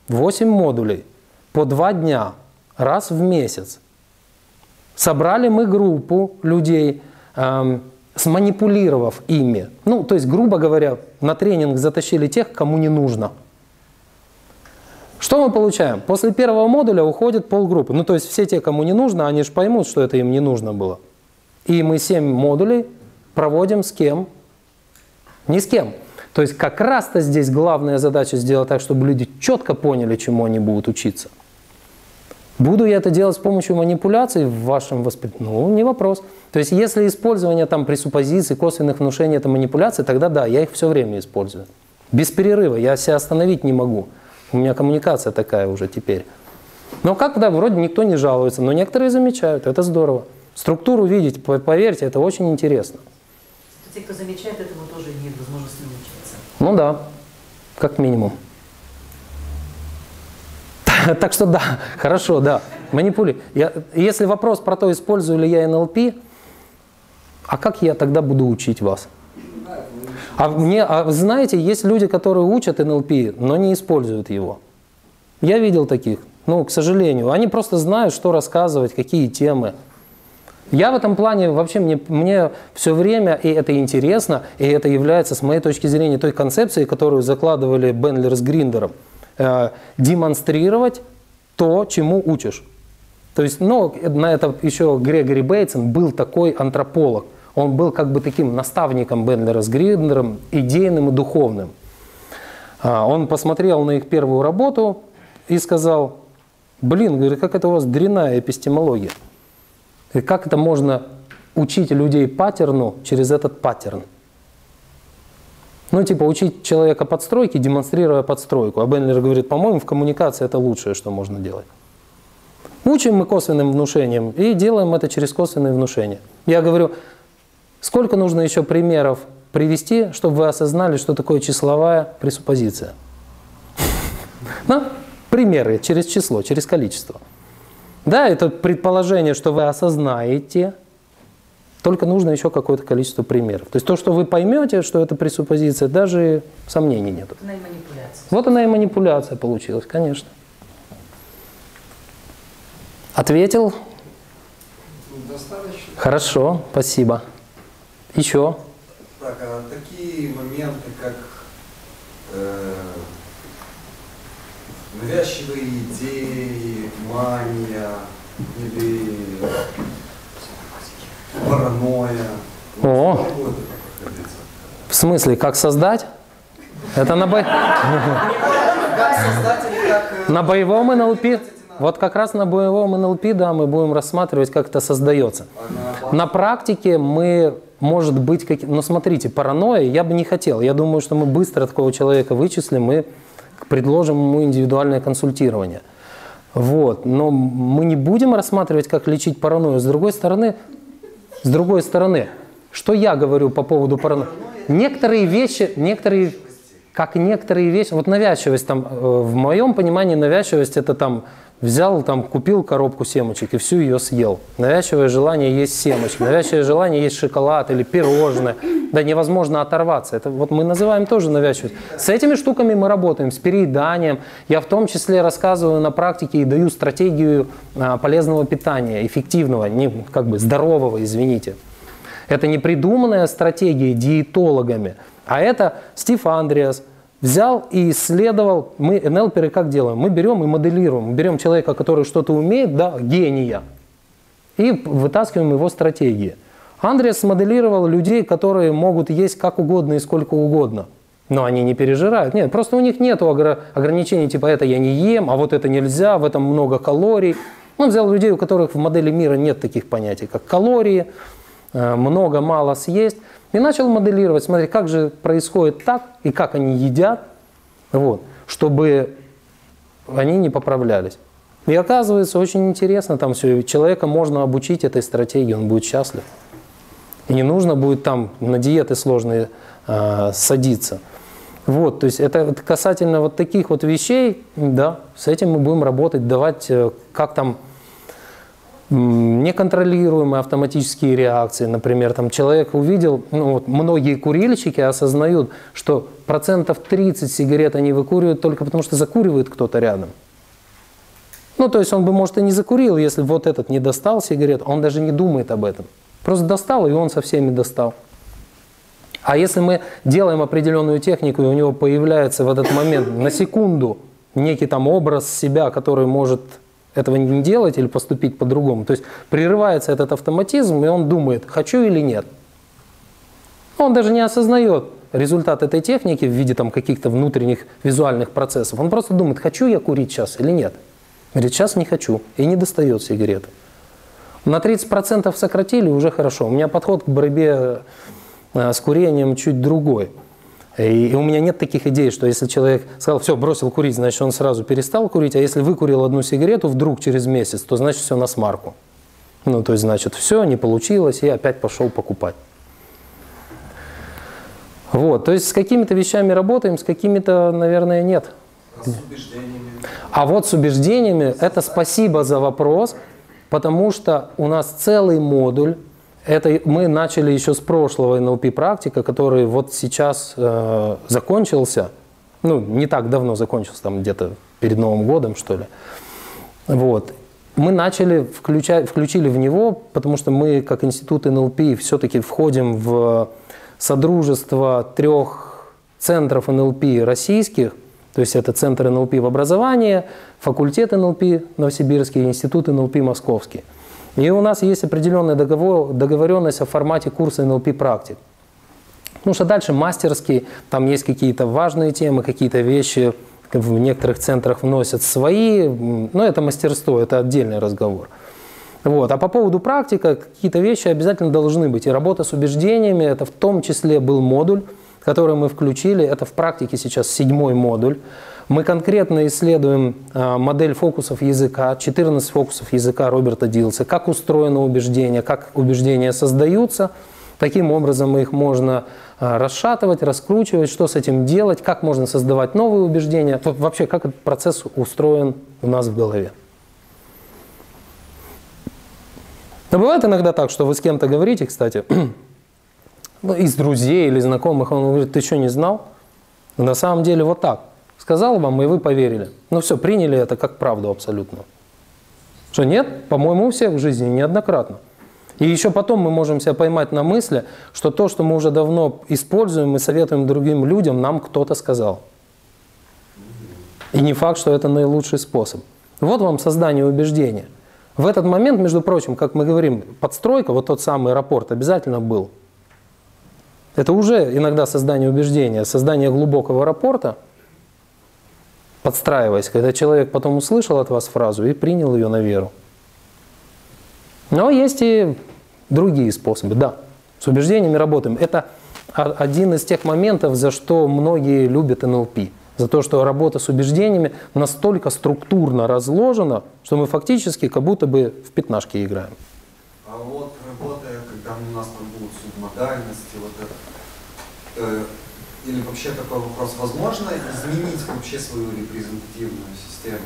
по 2 дня, раз в месяц. Собрали мы группу людей, сманипулировав ими. Ну, то есть, грубо говоря, на тренинг затащили тех, кому не нужно. Что мы получаем? После первого модуля уходит полгруппы. Ну, то есть, все те, кому не нужно, они же поймут, что это им не нужно было. И мы 7 модулей проводим с кем? Ни с кем. То есть, как раз-то здесь главная задача сделать так, чтобы люди четко поняли, чему они будут учиться. Буду я это делать с помощью манипуляций в вашем восприятии? Ну, не вопрос. То есть, если использование там пресуппозиций, косвенных внушений – это манипуляции, тогда да, я их все время использую. Без перерыва, я себя остановить не могу. У меня коммуникация такая уже теперь. Но как, да, вроде никто не жалуется, но некоторые замечают, это здорово. Структуру видеть, поверьте, это очень интересно. Те, кто замечает, этому тоже имеют возможность научиться. Ну да, как минимум. Так что да, хорошо, да, манипулируй. Если вопрос про то, использую ли я НЛП, а как я тогда буду учить вас? Знаете, есть люди, которые учат НЛП, но не используют его. Я видел таких, ну, к сожалению. Они просто знают, что рассказывать, какие темы. Я в этом плане, вообще, мне все время, и это интересно, и это является, с моей точки зрения, той концепцией, которую закладывали Бендлер с Гриндером. Демонстрировать то, чему учишь. То есть, ну, на это еще Грегори Бейтсон был такой антрополог. Он был как бы таким наставником Бендлера с Гриндером, идейным и духовным. Он посмотрел на их первую работу и сказал: блин, говорит, как это у вас дрянная эпистемология. И как это можно учить людей паттерну через этот паттерн? Ну, типа, учить человека подстройке, демонстрируя подстройку. А Бендлер говорит, по-моему, в коммуникации это лучшее, что можно делать. Учим мы косвенным внушением и делаем это через косвенные внушения. Я говорю, сколько нужно еще примеров привести, чтобы вы осознали, что такое числовая пресуппозиция? Ну, примеры через число, через количество. Да, это предположение, что вы осознаете, только нужно еще какое-то количество примеров. То есть то, что вы поймете, что это пресуппозиция, даже сомнений нет. Вот она и манипуляция. Вот она и манипуляция получилась, конечно. Ответил? Достаточно. Хорошо, спасибо. Еще? Так, а такие моменты, как навязчивые идеи, мания или паранойя. О. Как будет это проходиться? В смысле, как создать? Это на Как создать или как... На боевом НЛП, вот как раз на боевом НЛП, да, мы будем рассматривать, как это создается. На практике мы, может быть, ну смотрите, паранойя я бы не хотел. Я думаю, что мы быстро такого человека вычислим и предложим ему индивидуальное консультирование. Вот. Но мы не будем рассматривать, как лечить паранойю. С другой стороны, что я говорю по поводу паранойи? Некоторые вещи, вот навязчивость, там, в моем понимании навязчивость это там взял, там, купил коробку семечек и всю ее съел. Навязчивое желание есть семечки, навязчивое желание есть шоколад или пирожное. Да невозможно оторваться. Это вот мы называем тоже навязчивость. С этими штуками мы работаем, с перееданием. Я в том числе рассказываю на практике и даю стратегию полезного питания, эффективного, не как бы здорового, извините. Это не придуманная стратегия диетологами, а это Стив Андреас взял и исследовал. Мы, НЛПеры, как делаем? Мы берем и моделируем. Мы берем человека, который что-то умеет, да, гения, и вытаскиваем его стратегии. Андреас смоделировал людей, которые могут есть как угодно и сколько угодно. Но они не пережирают. Нет, просто у них нет ограничений, типа это я не ем, а вот это нельзя, в этом много калорий. Он взял людей, у которых в модели мира нет таких понятий, как калории, много, мало съесть. И начал моделировать, смотри, как же происходит так, и как они едят, вот, чтобы они не поправлялись. И оказывается, очень интересно там все. Человека можно обучить этой стратегии, он будет счастлив. И не нужно будет там на диеты сложные садиться. Вот, то есть это касательно вот таких вот вещей, да, с этим мы будем работать, давать, как там, неконтролируемые автоматические реакции. Например, там человек увидел, ну, вот многие курильщики осознают, что 30% сигарет они выкуривают только потому, что закуривает кто-то рядом. Ну, то есть он бы, может, и не закурил, если вот этот не достал сигарет, он даже не думает об этом. Просто достал, и он со всеми достал. А если мы делаем определенную технику, и у него появляется в этот момент на секунду некий там образ себя, который может этого не делать или поступить по-другому. То есть прерывается этот автоматизм, и он думает, хочу или нет. Он даже не осознает результат этой техники в виде там каких-то внутренних визуальных процессов. Он просто думает, хочу я курить сейчас или нет. Говорит, сейчас не хочу. И не достает сигареты. На 30% сократили, уже хорошо. У меня подход к борьбе с курением чуть другой. И у меня нет таких идей, что если человек сказал, все, бросил курить, значит, он сразу перестал курить, а если выкурил одну сигарету вдруг через месяц, то значит, все на смарку. Ну, то есть, значит, все, не получилось, и опять пошел покупать. Вот, то есть, с какими-то вещами работаем, с какими-то, наверное, нет. А с убеждениями? А вот с убеждениями, это спасибо за вопрос, потому что у нас целый модуль. Это мы начали еще с прошлого НЛП практика, который вот сейчас закончился, ну не так давно закончился, там где-то перед Новым годом, что ли. Вот. Мы начали, включили в него, потому что мы как институт НЛП все-таки входим в содружество 3 центров НЛП российских, то есть это Центр НЛП в образовании, факультет НЛП Новосибирский, институт НЛП Московский. И у нас есть определенная договоренность о формате курса НЛП практик. Потому что дальше мастерский, там есть какие-то важные темы, какие-то вещи в некоторых центрах вносят свои, но это мастерство, это отдельный разговор. Вот. А по поводу практика, какие-то вещи обязательно должны быть. И работа с убеждениями, это в том числе был модуль, который мы включили, это в практике сейчас 7-й модуль. Мы конкретно исследуем модель фокусов языка, 14 фокусов языка Роберта Дилса, как устроено убеждение, как убеждения создаются. Таким образом их можно расшатывать, раскручивать, что с этим делать, как можно создавать новые убеждения. Вообще, как этот процесс устроен у нас в голове. Но бывает иногда так, что вы с кем-то говорите, кстати, из друзей или знакомых, он говорит, ты что, не знал? Но на самом деле вот так. Сказал вам, и вы поверили. Ну все, приняли это как правду абсолютно. Что нет? По-моему, у всех в жизни неоднократно. И еще потом мы можем себя поймать на мысли, что то, что мы уже давно используем и советуем другим людям, нам кто-то сказал. И не факт, что это наилучший способ. Вот вам создание убеждения. В этот момент, между прочим, как мы говорим, подстройка, вот тот самый аэропорт обязательно был. Это уже иногда создание убеждения, создание глубокого аэропорта, подстраиваясь, когда человек потом услышал от вас фразу и принял ее на веру. Но есть и другие способы. Да, с убеждениями работаем. Это один из тех моментов, за что многие любят НЛП. За то, что работа с убеждениями настолько структурно разложена, что мы фактически как будто бы в пятнашки играем. А вот работая, когда у нас там будут субмодальности, вот это, или вообще такой вопрос, возможно изменить вообще свою репрезентативную систему?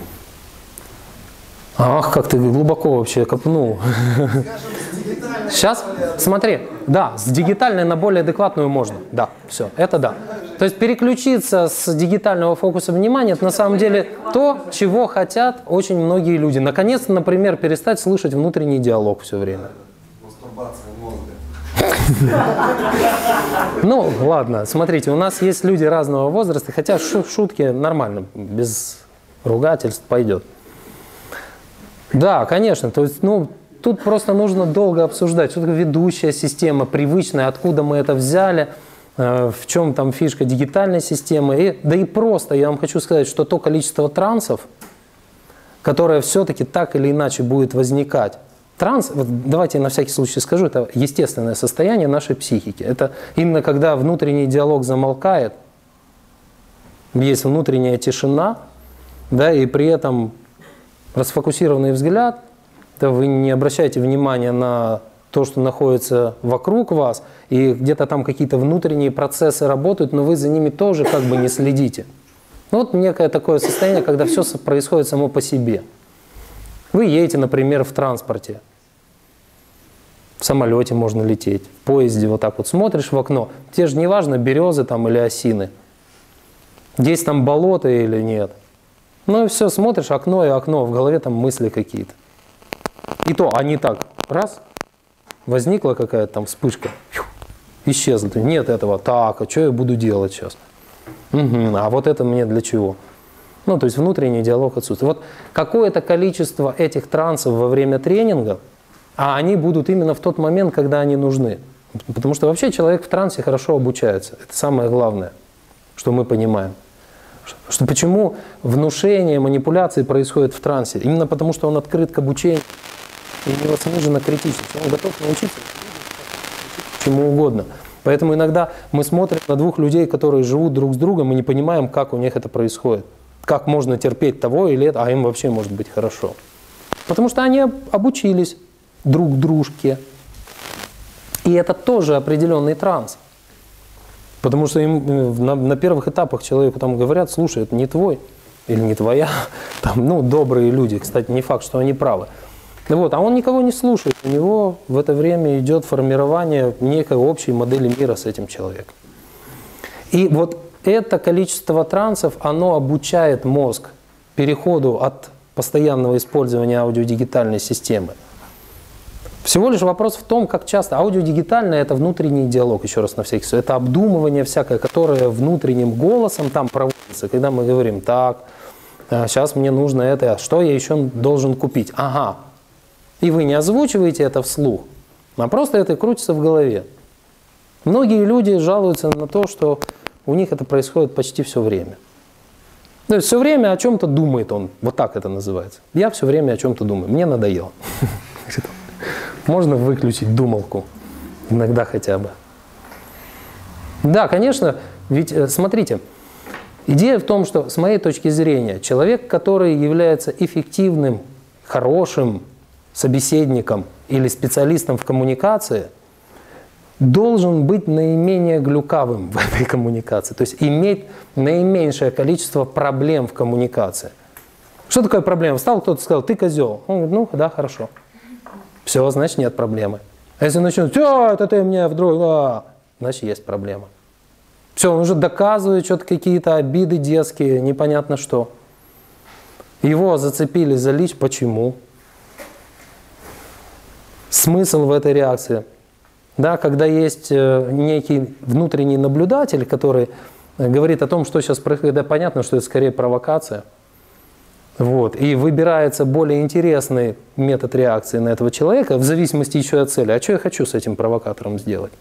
Ах, как ты глубоко вообще копнул. Скажем, с дигитальной Сейчас, смотри, да, с дигитальной на более адекватную можно. Да, все, это да. То есть переключиться с дигитального фокуса внимания, это на самом деле то, чего хотят очень многие люди. Наконец-то, например, перестать слышать внутренний диалог все время. Мастурбация мозга. Ну, ладно, смотрите, у нас есть люди разного возраста, хотя шутки нормально, без ругательств пойдет. Да, конечно, то есть, ну, тут просто нужно долго обсуждать, что такое ведущая система, привычная, откуда мы это взяли, в чем там фишка дигитальной системы. Да и просто, я вам хочу сказать, что то количество трансов, которое все-таки так или иначе будет возникать. Транс, вот давайте я на всякий случай скажу, это естественное состояние нашей психики. Это именно когда внутренний диалог замолкает, есть внутренняя тишина, да, и при этом расфокусированный взгляд, то вы не обращаете внимания на то, что находится вокруг вас, и где-то там какие-то внутренние процессы работают, но вы за ними тоже как бы не следите. Ну, вот некое такое состояние, когда все происходит само по себе. Вы едете, например, в транспорте, в самолете можно лететь, в поезде вот так вот смотришь в окно, тебе же не важно, березы там или осины, есть там болото или нет. Ну и все, смотришь окно и окно, в голове там мысли какие-то. И то они так, раз, возникла какая-то там вспышка, исчезла. Нет этого, так, а что я буду делать сейчас? Угу, а вот это мне для чего? Ну, то есть внутренний диалог отсутствует. Вот какое-то количество этих трансов во время тренинга, а они будут именно в тот момент, когда они нужны. Потому что вообще человек в трансе хорошо обучается. Это самое главное, что мы понимаем. Что почему внушение, манипуляции происходят в трансе? Именно потому, что он открыт к обучению, и у него снижена критичность. Он готов научиться чему угодно. Поэтому иногда мы смотрим на двух людей, которые живут друг с другом, и не понимаем, как у них это происходит. Как можно терпеть того или это, а им вообще может быть хорошо. Потому что они обучились друг дружке. И это тоже определенный транс. Потому что им на первых этапах человеку там говорят, слушай, это не твой или не твоя. Там, ну, добрые люди, кстати, не факт, что они правы. Вот, а он никого не слушает. У него в это время идет формирование некой общей модели мира с этим человеком. И вот это количество трансов, оно обучает мозг переходу от постоянного использования аудиодигитальной системы. Всего лишь вопрос в том, как часто. Аудиодигитальное – это внутренний диалог, еще раз на всякий случай. Это обдумывание всякое, которое внутренним голосом там проводится, когда мы говорим, так, сейчас мне нужно это, что я еще должен купить? Ага. И вы не озвучиваете это вслух, а просто это крутится в голове. Многие люди жалуются на то, что у них это происходит почти все время. То есть все время о чем-то думает он, вот так это называется. Я все время о чем-то думаю, мне надоело. Можно выключить думалку, иногда хотя бы. Да, конечно, ведь смотрите, идея в том, что с моей точки зрения, человек, который является эффективным, хорошим собеседником или специалистом в коммуникации, должен быть наименее глюкавым в этой коммуникации, то есть иметь наименьшее количество проблем в коммуникации. Что такое проблема? Встал кто-то, сказал, ты козел. Он говорит, ну да, хорошо. Все, значит, нет проблемы. А если начнут, это ты мне вдруг, значит, есть проблема. Все, он уже доказывает что-то, какие-то обиды детские, непонятно что. Его зацепили за личность. Почему? смысл в этой реакции. Да, когда есть некий внутренний наблюдатель, который говорит о том, что сейчас происходит, да, понятно, что это скорее провокация. Вот. И выбирается более интересный метод реакции на этого человека, в зависимости еще от цели. А что я хочу с этим провокатором сделать?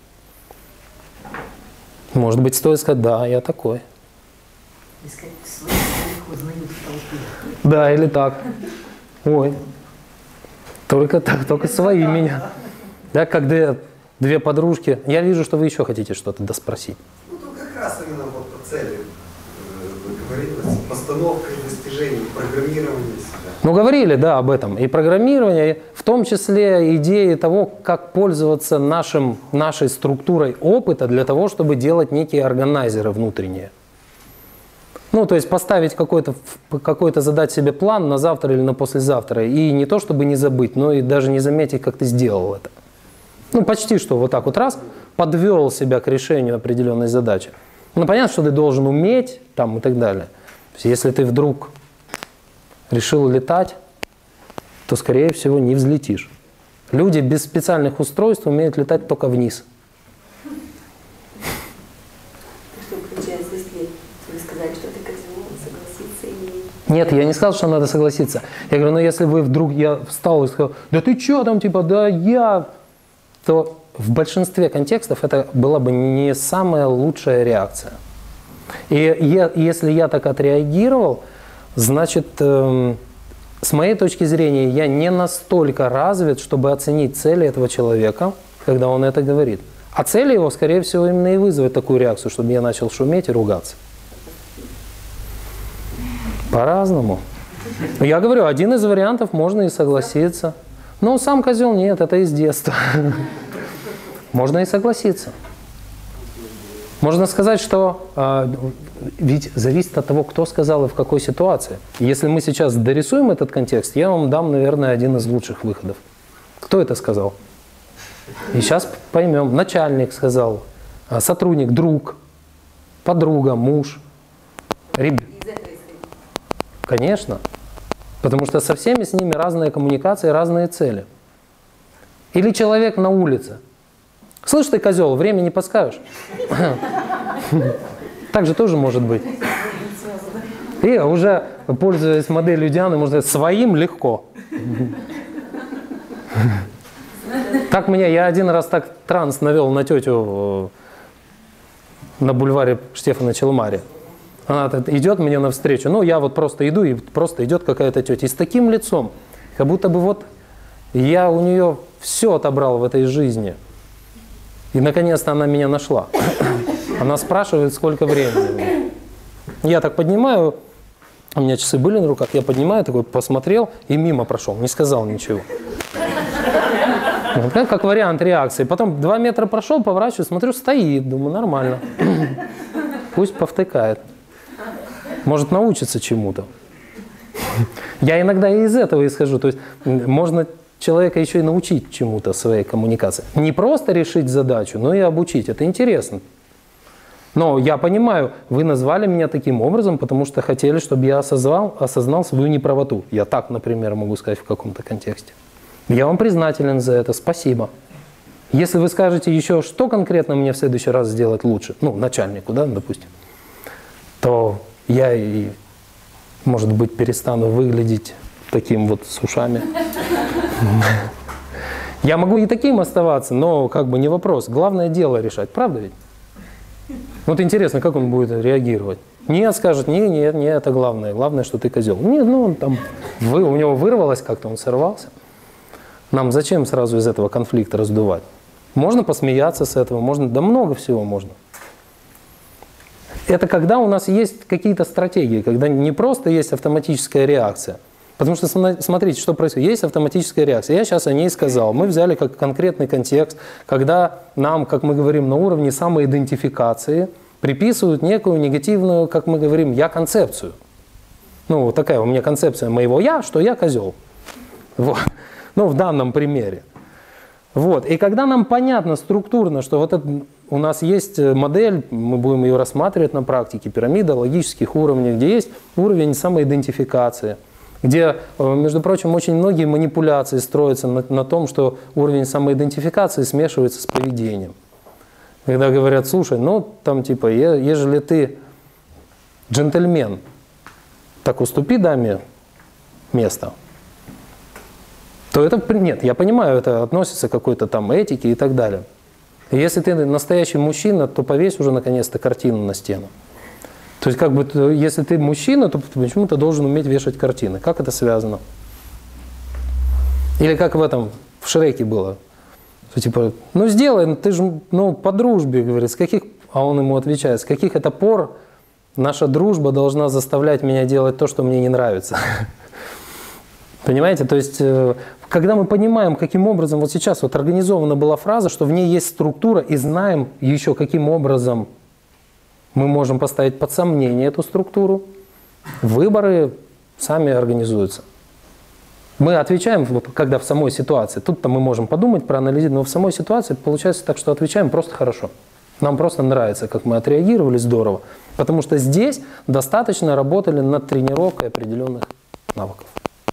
Может быть, стоит сказать, да, я такой. Искать своих узнают в толпе. Да, или так. Ой, только так, только свои меня. Да, когда две подружки. Я вижу, что вы еще хотите что-то доспросить. Ну, тут как раз именно вот по цели вы говорили, постановка и достижение, программирование себя. Ну, говорили, да, об этом. И программирование, в том числе идеи того, как пользоваться нашей структурой опыта для того, чтобы делать некие органайзеры внутренние. Ну, то есть поставить какой-то задать себе план на завтра или на послезавтра. И не то, чтобы не забыть, но и даже не заметить, как ты сделал это. Ну, почти что вот так вот раз, подвел себя к решению определенной задачи. Ну, понятно, что ты должен уметь там и так далее. То есть, если ты вдруг решил летать, то, скорее всего, не взлетишь. Люди без специальных устройств умеют летать только вниз. Что получается, если вы сказали, что ты козел, согласиться или... Нет, я не сказал, что надо согласиться. Я говорю, ну если вы вдруг, я встал и сказал, да ты что там, типа, да я... то в большинстве контекстов это была бы не самая лучшая реакция. И если я так отреагировал, значит, с моей точки зрения, я не настолько развит, чтобы оценить цели этого человека, когда он это говорит. А цели его, скорее всего, именно и вызовет такую реакцию, чтобы я начал шуметь и ругаться. По-разному. Я говорю, один из вариантов можно и согласиться. Но сам козел нет, это из детства. Можно и согласиться. Можно сказать, что ведь зависит от того, кто сказал и в какой ситуации. Если мы сейчас дорисуем этот контекст, я вам дам, наверное, один из лучших выходов. Кто это сказал? И сейчас поймем. Начальник сказал, сотрудник, друг, подруга, муж, ребенок. Конечно. Потому что со всеми с ними разные коммуникации, разные цели. Или человек на улице. Слышь ты, козел, время не подскажешь? Так же тоже может быть. И уже, пользуясь моделью Дианы, можно сказать, своим легко. Так я один раз так транс навел на тетю на бульваре Штефана Челмари. Она идет мне навстречу, ну я вот просто иду, и просто идет какая-то тетя. И с таким лицом, как будто бы вот я у нее все отобрал в этой жизни. И наконец-то она меня нашла. Она спрашивает, сколько времени. Я так поднимаю, у меня часы были на руках, я поднимаю, такой посмотрел и мимо прошел, не сказал ничего. Как вариант реакции. Потом 2 метра прошел, поворачиваю, смотрю, стоит, думаю, нормально. Пусть повтыкает. Может научиться чему-то. Я иногда и из этого исхожу. То есть можно человека еще и научить чему-то в своей коммуникации. Не просто решить задачу, но и обучить. Это интересно. Но я понимаю, вы назвали меня таким образом, потому что хотели, чтобы я осознал свою неправоту. Я так, например, могу сказать в каком-то контексте. Я вам признателен за это. Спасибо. Если вы скажете еще, что конкретно мне в следующий раз сделать лучше, ну, начальнику, да, допустим, то я и, может быть, перестану выглядеть таким вот с ушами. Я могу и таким оставаться, но как бы не вопрос. Главное дело решать, правда ведь? Вот интересно, как он будет реагировать. Нет, скажет, нет, это главное. Главное, что ты козел. Нет, ну он там, у него вырвалось как-то, он сорвался. Нам зачем сразу из этого конфликта раздувать? Можно посмеяться с этого, можно, да много всего можно. Это когда у нас есть какие-то стратегии, когда не просто есть автоматическая реакция. Потому что смотрите, что происходит. Есть автоматическая реакция. Я сейчас о ней сказал. Мы взяли как конкретный контекст, когда нам, как мы говорим, на уровне самоидентификации приписывают некую негативную, как мы говорим, я-концепцию. Ну, вот такая у меня концепция моего «я», что я козел. Вот. Ну, в данном примере. Вот. И когда нам понятно структурно, что вот это, у нас есть модель, мы будем ее рассматривать на практике, пирамида логических уровней, где есть уровень самоидентификации. где, между прочим, очень многие манипуляции строятся на том, что уровень самоидентификации смешивается с поведением. Когда говорят, слушай, ну там типа, ежели ты джентльмен, так уступи даме место, то это, нет, я понимаю, это относится к какой-то там этике и так далее. И если ты настоящий мужчина, то повесь уже наконец-то картину на стену. То есть, как бы, если ты мужчина, то почему ты должен уметь вешать картины? Как это связано? Или как в Шреке было? Что, типа, ну сделай, ты же, ну, по дружбе, говорит, с каких, а он ему отвечает, с каких это пор наша дружба должна заставлять меня делать то, что мне не нравится? Понимаете? То есть, когда мы понимаем, каким образом, вот сейчас вот организована была фраза, что в ней есть структура, и знаем еще, каким образом мы можем поставить под сомнение эту структуру, выборы сами организуются. Мы отвечаем, вот, когда в самой ситуации, тут-то мы можем подумать, проанализировать, но в самой ситуации получается так, что отвечаем просто хорошо. Нам просто нравится, как мы отреагировали, здорово. Потому что здесь достаточно работали над тренировкой определенных навыков.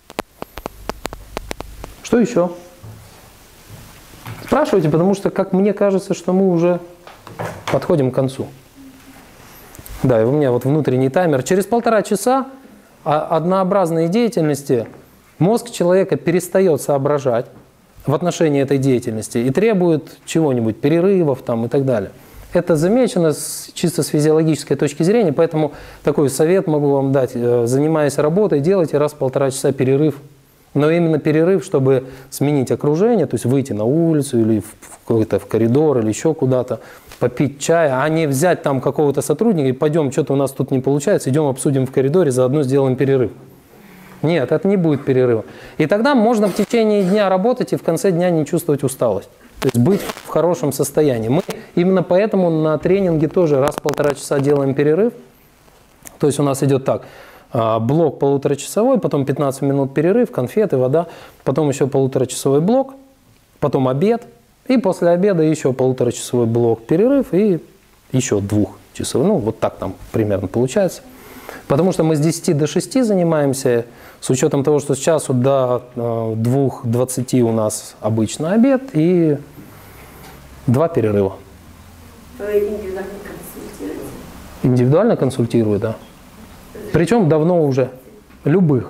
Что еще? Спрашивайте, потому что, как мне кажется, что мы уже подходим к концу. Да, и у меня вот внутренний таймер. Через 1,5 часа однообразной деятельности мозг человека перестает соображать в отношении этой деятельности и требует чего-нибудь, перерывов там и так далее. Это замечено чисто с физиологической точки зрения, поэтому такой совет могу вам дать. Занимаясь работой, делайте раз в 1,5 часа перерыв. Но именно перерыв, чтобы сменить окружение, то есть выйти на улицу или в коридор или еще куда-то, попить чай, а не взять там какого-то сотрудника и пойдем, что-то у нас тут не получается, идем обсудим в коридоре, заодно сделаем перерыв. Нет, это не будет перерыва. И тогда можно в течение дня работать и в конце дня не чувствовать усталость. То есть быть в хорошем состоянии. Мы именно поэтому на тренинге тоже раз в 1,5 часа делаем перерыв. То есть у нас идет так. Блок 1,5-часовой, потом 15 минут перерыв, конфеты, вода, потом еще 1,5-часовой блок, потом обед, и после обеда еще 1,5-часовой блок перерыв и еще 2-часовой. Ну, вот так там примерно получается. Потому что мы с 10 до 6 занимаемся, с учетом того, что с часу до 2:20 у нас обычно обед и 2 перерыва. Вы индивидуально консультируете? Индивидуально консультирую, да. Причем давно уже. Любых.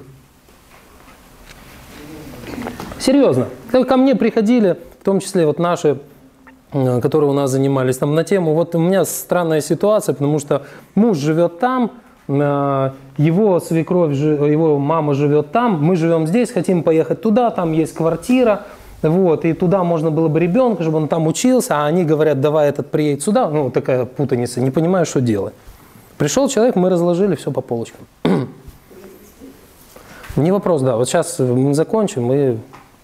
Серьезно. Ко мне приходили, в том числе вот наши, которые у нас занимались там на тему, вот у меня странная ситуация, потому что муж живет там, его свекровь, его мама живет там, мы живем здесь, хотим поехать туда, там есть квартира, вот, и туда можно было бы ребенка, чтобы он там учился, а они говорят, давай этот приедет сюда, ну, такая путаница, не понимаю, что делать. Пришел человек, мы разложили все по полочкам. Не вопрос, да. Вот сейчас мы закончим и...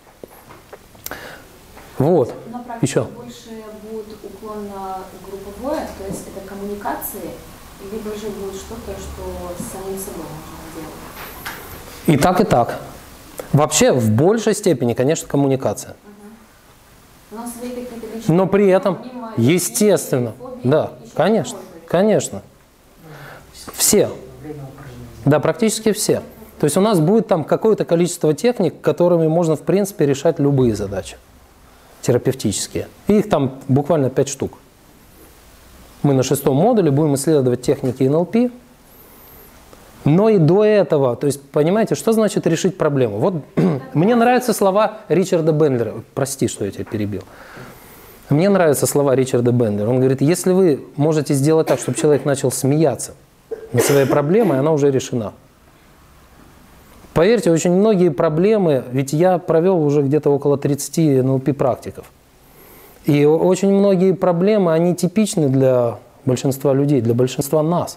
Вот. На практике еще. Больше будет уклон на групповое, то есть это коммуникации, либо же будет что-то, что с самим собой можно делать? И так, и так. Вообще, в большей степени, конечно, коммуникация. Но свои какие-то личные... Но при этом, помимо естественно, фобии, да, еще конечно, что-то. конечно. Все. Да, практически все. То есть у нас будет там какое-то количество техник, которыми можно, в принципе, решать любые задачи терапевтические. И их там буквально 5 штук. Мы на 6-м модуле будем исследовать техники НЛП. Но и до этого, то есть, понимаете, что значит решить проблему? Вот мне нравятся слова Ричарда Бендлера. Прости, что я тебя перебил. Мне нравятся слова Ричарда Бендлера. Он говорит, если вы можете сделать так, чтобы человек начал смеяться над своей проблемой, она уже решена. Поверьте, очень многие проблемы, ведь я провел уже где-то около 30 НЛП-практиков. И очень многие проблемы, они типичны для большинства людей, для большинства нас.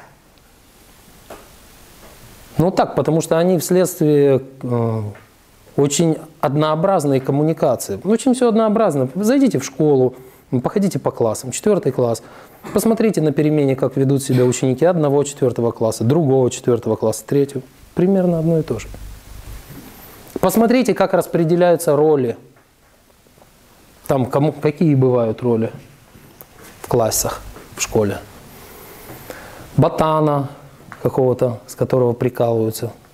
Ну так, потому что они вследствие очень однообразной коммуникации. Очень все однообразно. Зайдите в школу, походите по классам, 4 класс. Посмотрите на перемене, как ведут себя ученики одного 4 класса, другого 4 класса, 3. Примерно одно и то же. Посмотрите, как распределяются роли. Там какие бывают роли в классах, в школе. Ботана какого-то, с которого прикалываются.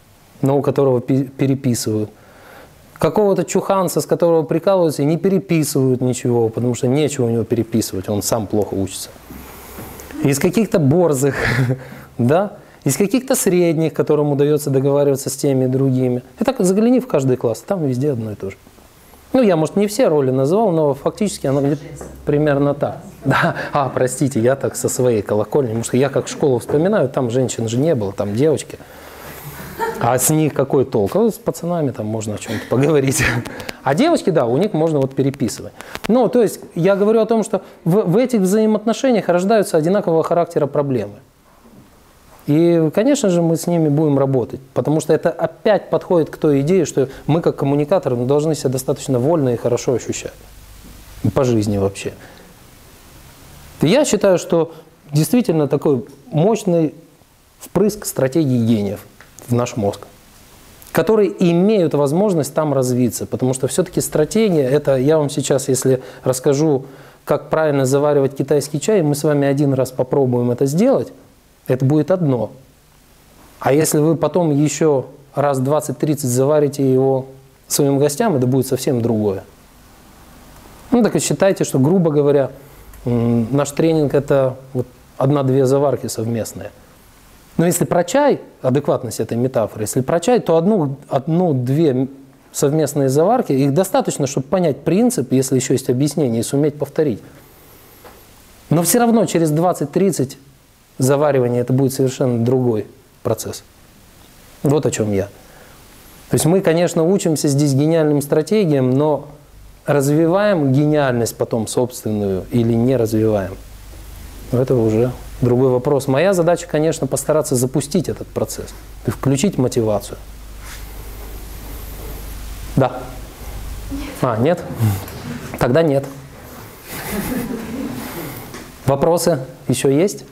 но у которого переписывают. Какого-то чуханца, с которого прикалываются, и не переписывают ничего, потому что нечего у него переписывать, он сам плохо учится. Из каких-то борзых, да, из каких-то средних, которым удается договариваться с теми и другими. И так загляни в каждый класс, там везде одно и то же. Ну, я, может, не все роли называл, но фактически она говорит примерно так. Да, простите, я так со своей колокольни, потому что я как школу вспоминаю, там женщин же не было, там девочки. А с них какой толк? С пацанами там можно о чем-то поговорить. А девочки, да, у них можно вот переписывать. Ну, то есть я говорю о том, что в этих взаимоотношениях рождаются одинакового характера проблемы. И, конечно же, мы с ними будем работать, потому что это опять подходит к той идее, что мы как коммуникаторы должны себя достаточно вольно и хорошо ощущать. По жизни вообще. И я считаю, что действительно такой мощный впрыск стратегии гениев в наш мозг, которые имеют возможность там развиться, потому что все-таки стратегия, это я вам сейчас, если расскажу, как правильно заваривать китайский чай, мы с вами один раз попробуем это сделать, это будет одно. А если вы потом еще раз 20-30 заварите его своим гостям, это будет совсем другое. Ну так и считайте, что, грубо говоря, наш тренинг – это вот 1-2 заварки совместные. Но если про чай, адекватность этой метафоры, если про чай, то 1-2 совместные заварки, их достаточно, чтобы понять принцип, если еще есть объяснение, и суметь повторить. Но все равно через 20-30 заваривания это будет совершенно другой процесс. Вот о чем я. То есть мы, конечно, учимся здесь гениальным стратегиям, но развиваем гениальность потом собственную или не развиваем. Это уже другой вопрос. Моя задача, конечно, постараться запустить этот процесс и включить мотивацию. Да. Нет? Тогда нет. Вопросы еще есть?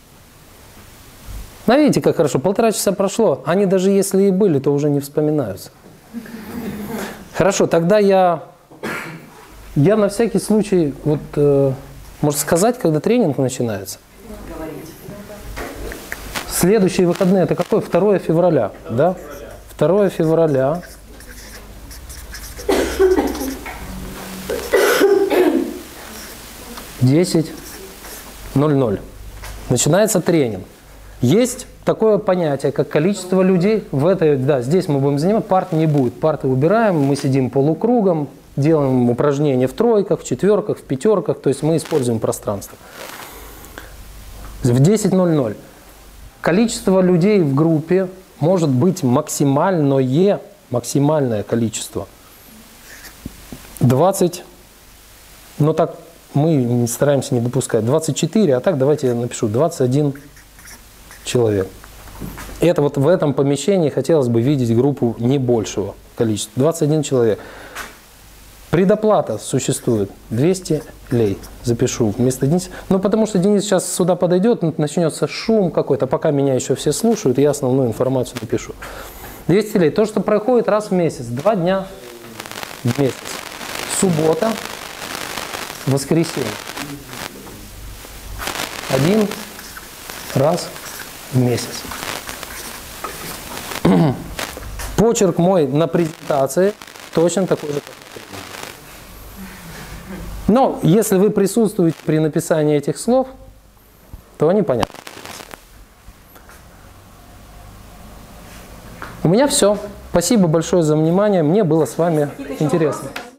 Ну, видите, как хорошо. 1,5 часа прошло. Они даже если и были, то уже не вспоминаются. Хорошо, тогда я на всякий случай, может сказать, когда тренинг начинается? Следующие выходные, это какой? 2 февраля, да? 2 февраля. В 10:00. Начинается тренинг. Есть такое понятие, как количество людей. Здесь мы будем заниматься, парт не будет. Парты убираем, мы сидим полукругом, делаем упражнения в тройках, в четверках, в пятерках, то есть мы используем пространство. В 10:00. Количество людей в группе может быть максимальное количество. 20, но так мы стараемся не допускать. 24, а так давайте я напишу 21 человек. Это вот в этом помещении хотелось бы видеть группу не большего количества. 21 человек. Предоплата существует 200 лей. Запишу вместо Дениса. Ну, потому что Денис сейчас сюда подойдет, начнется шум какой-то, пока меня еще все слушают, я основную информацию напишу. 200 лей. То, что проходит раз в месяц, 2 дня в месяц. Суббота, воскресенье. 1 раз в месяц. Почерк мой на презентации точно такой же. Но если вы присутствуете при написании этих слов, то они понятны. У меня все. Спасибо большое за внимание. Мне было с вами интересно.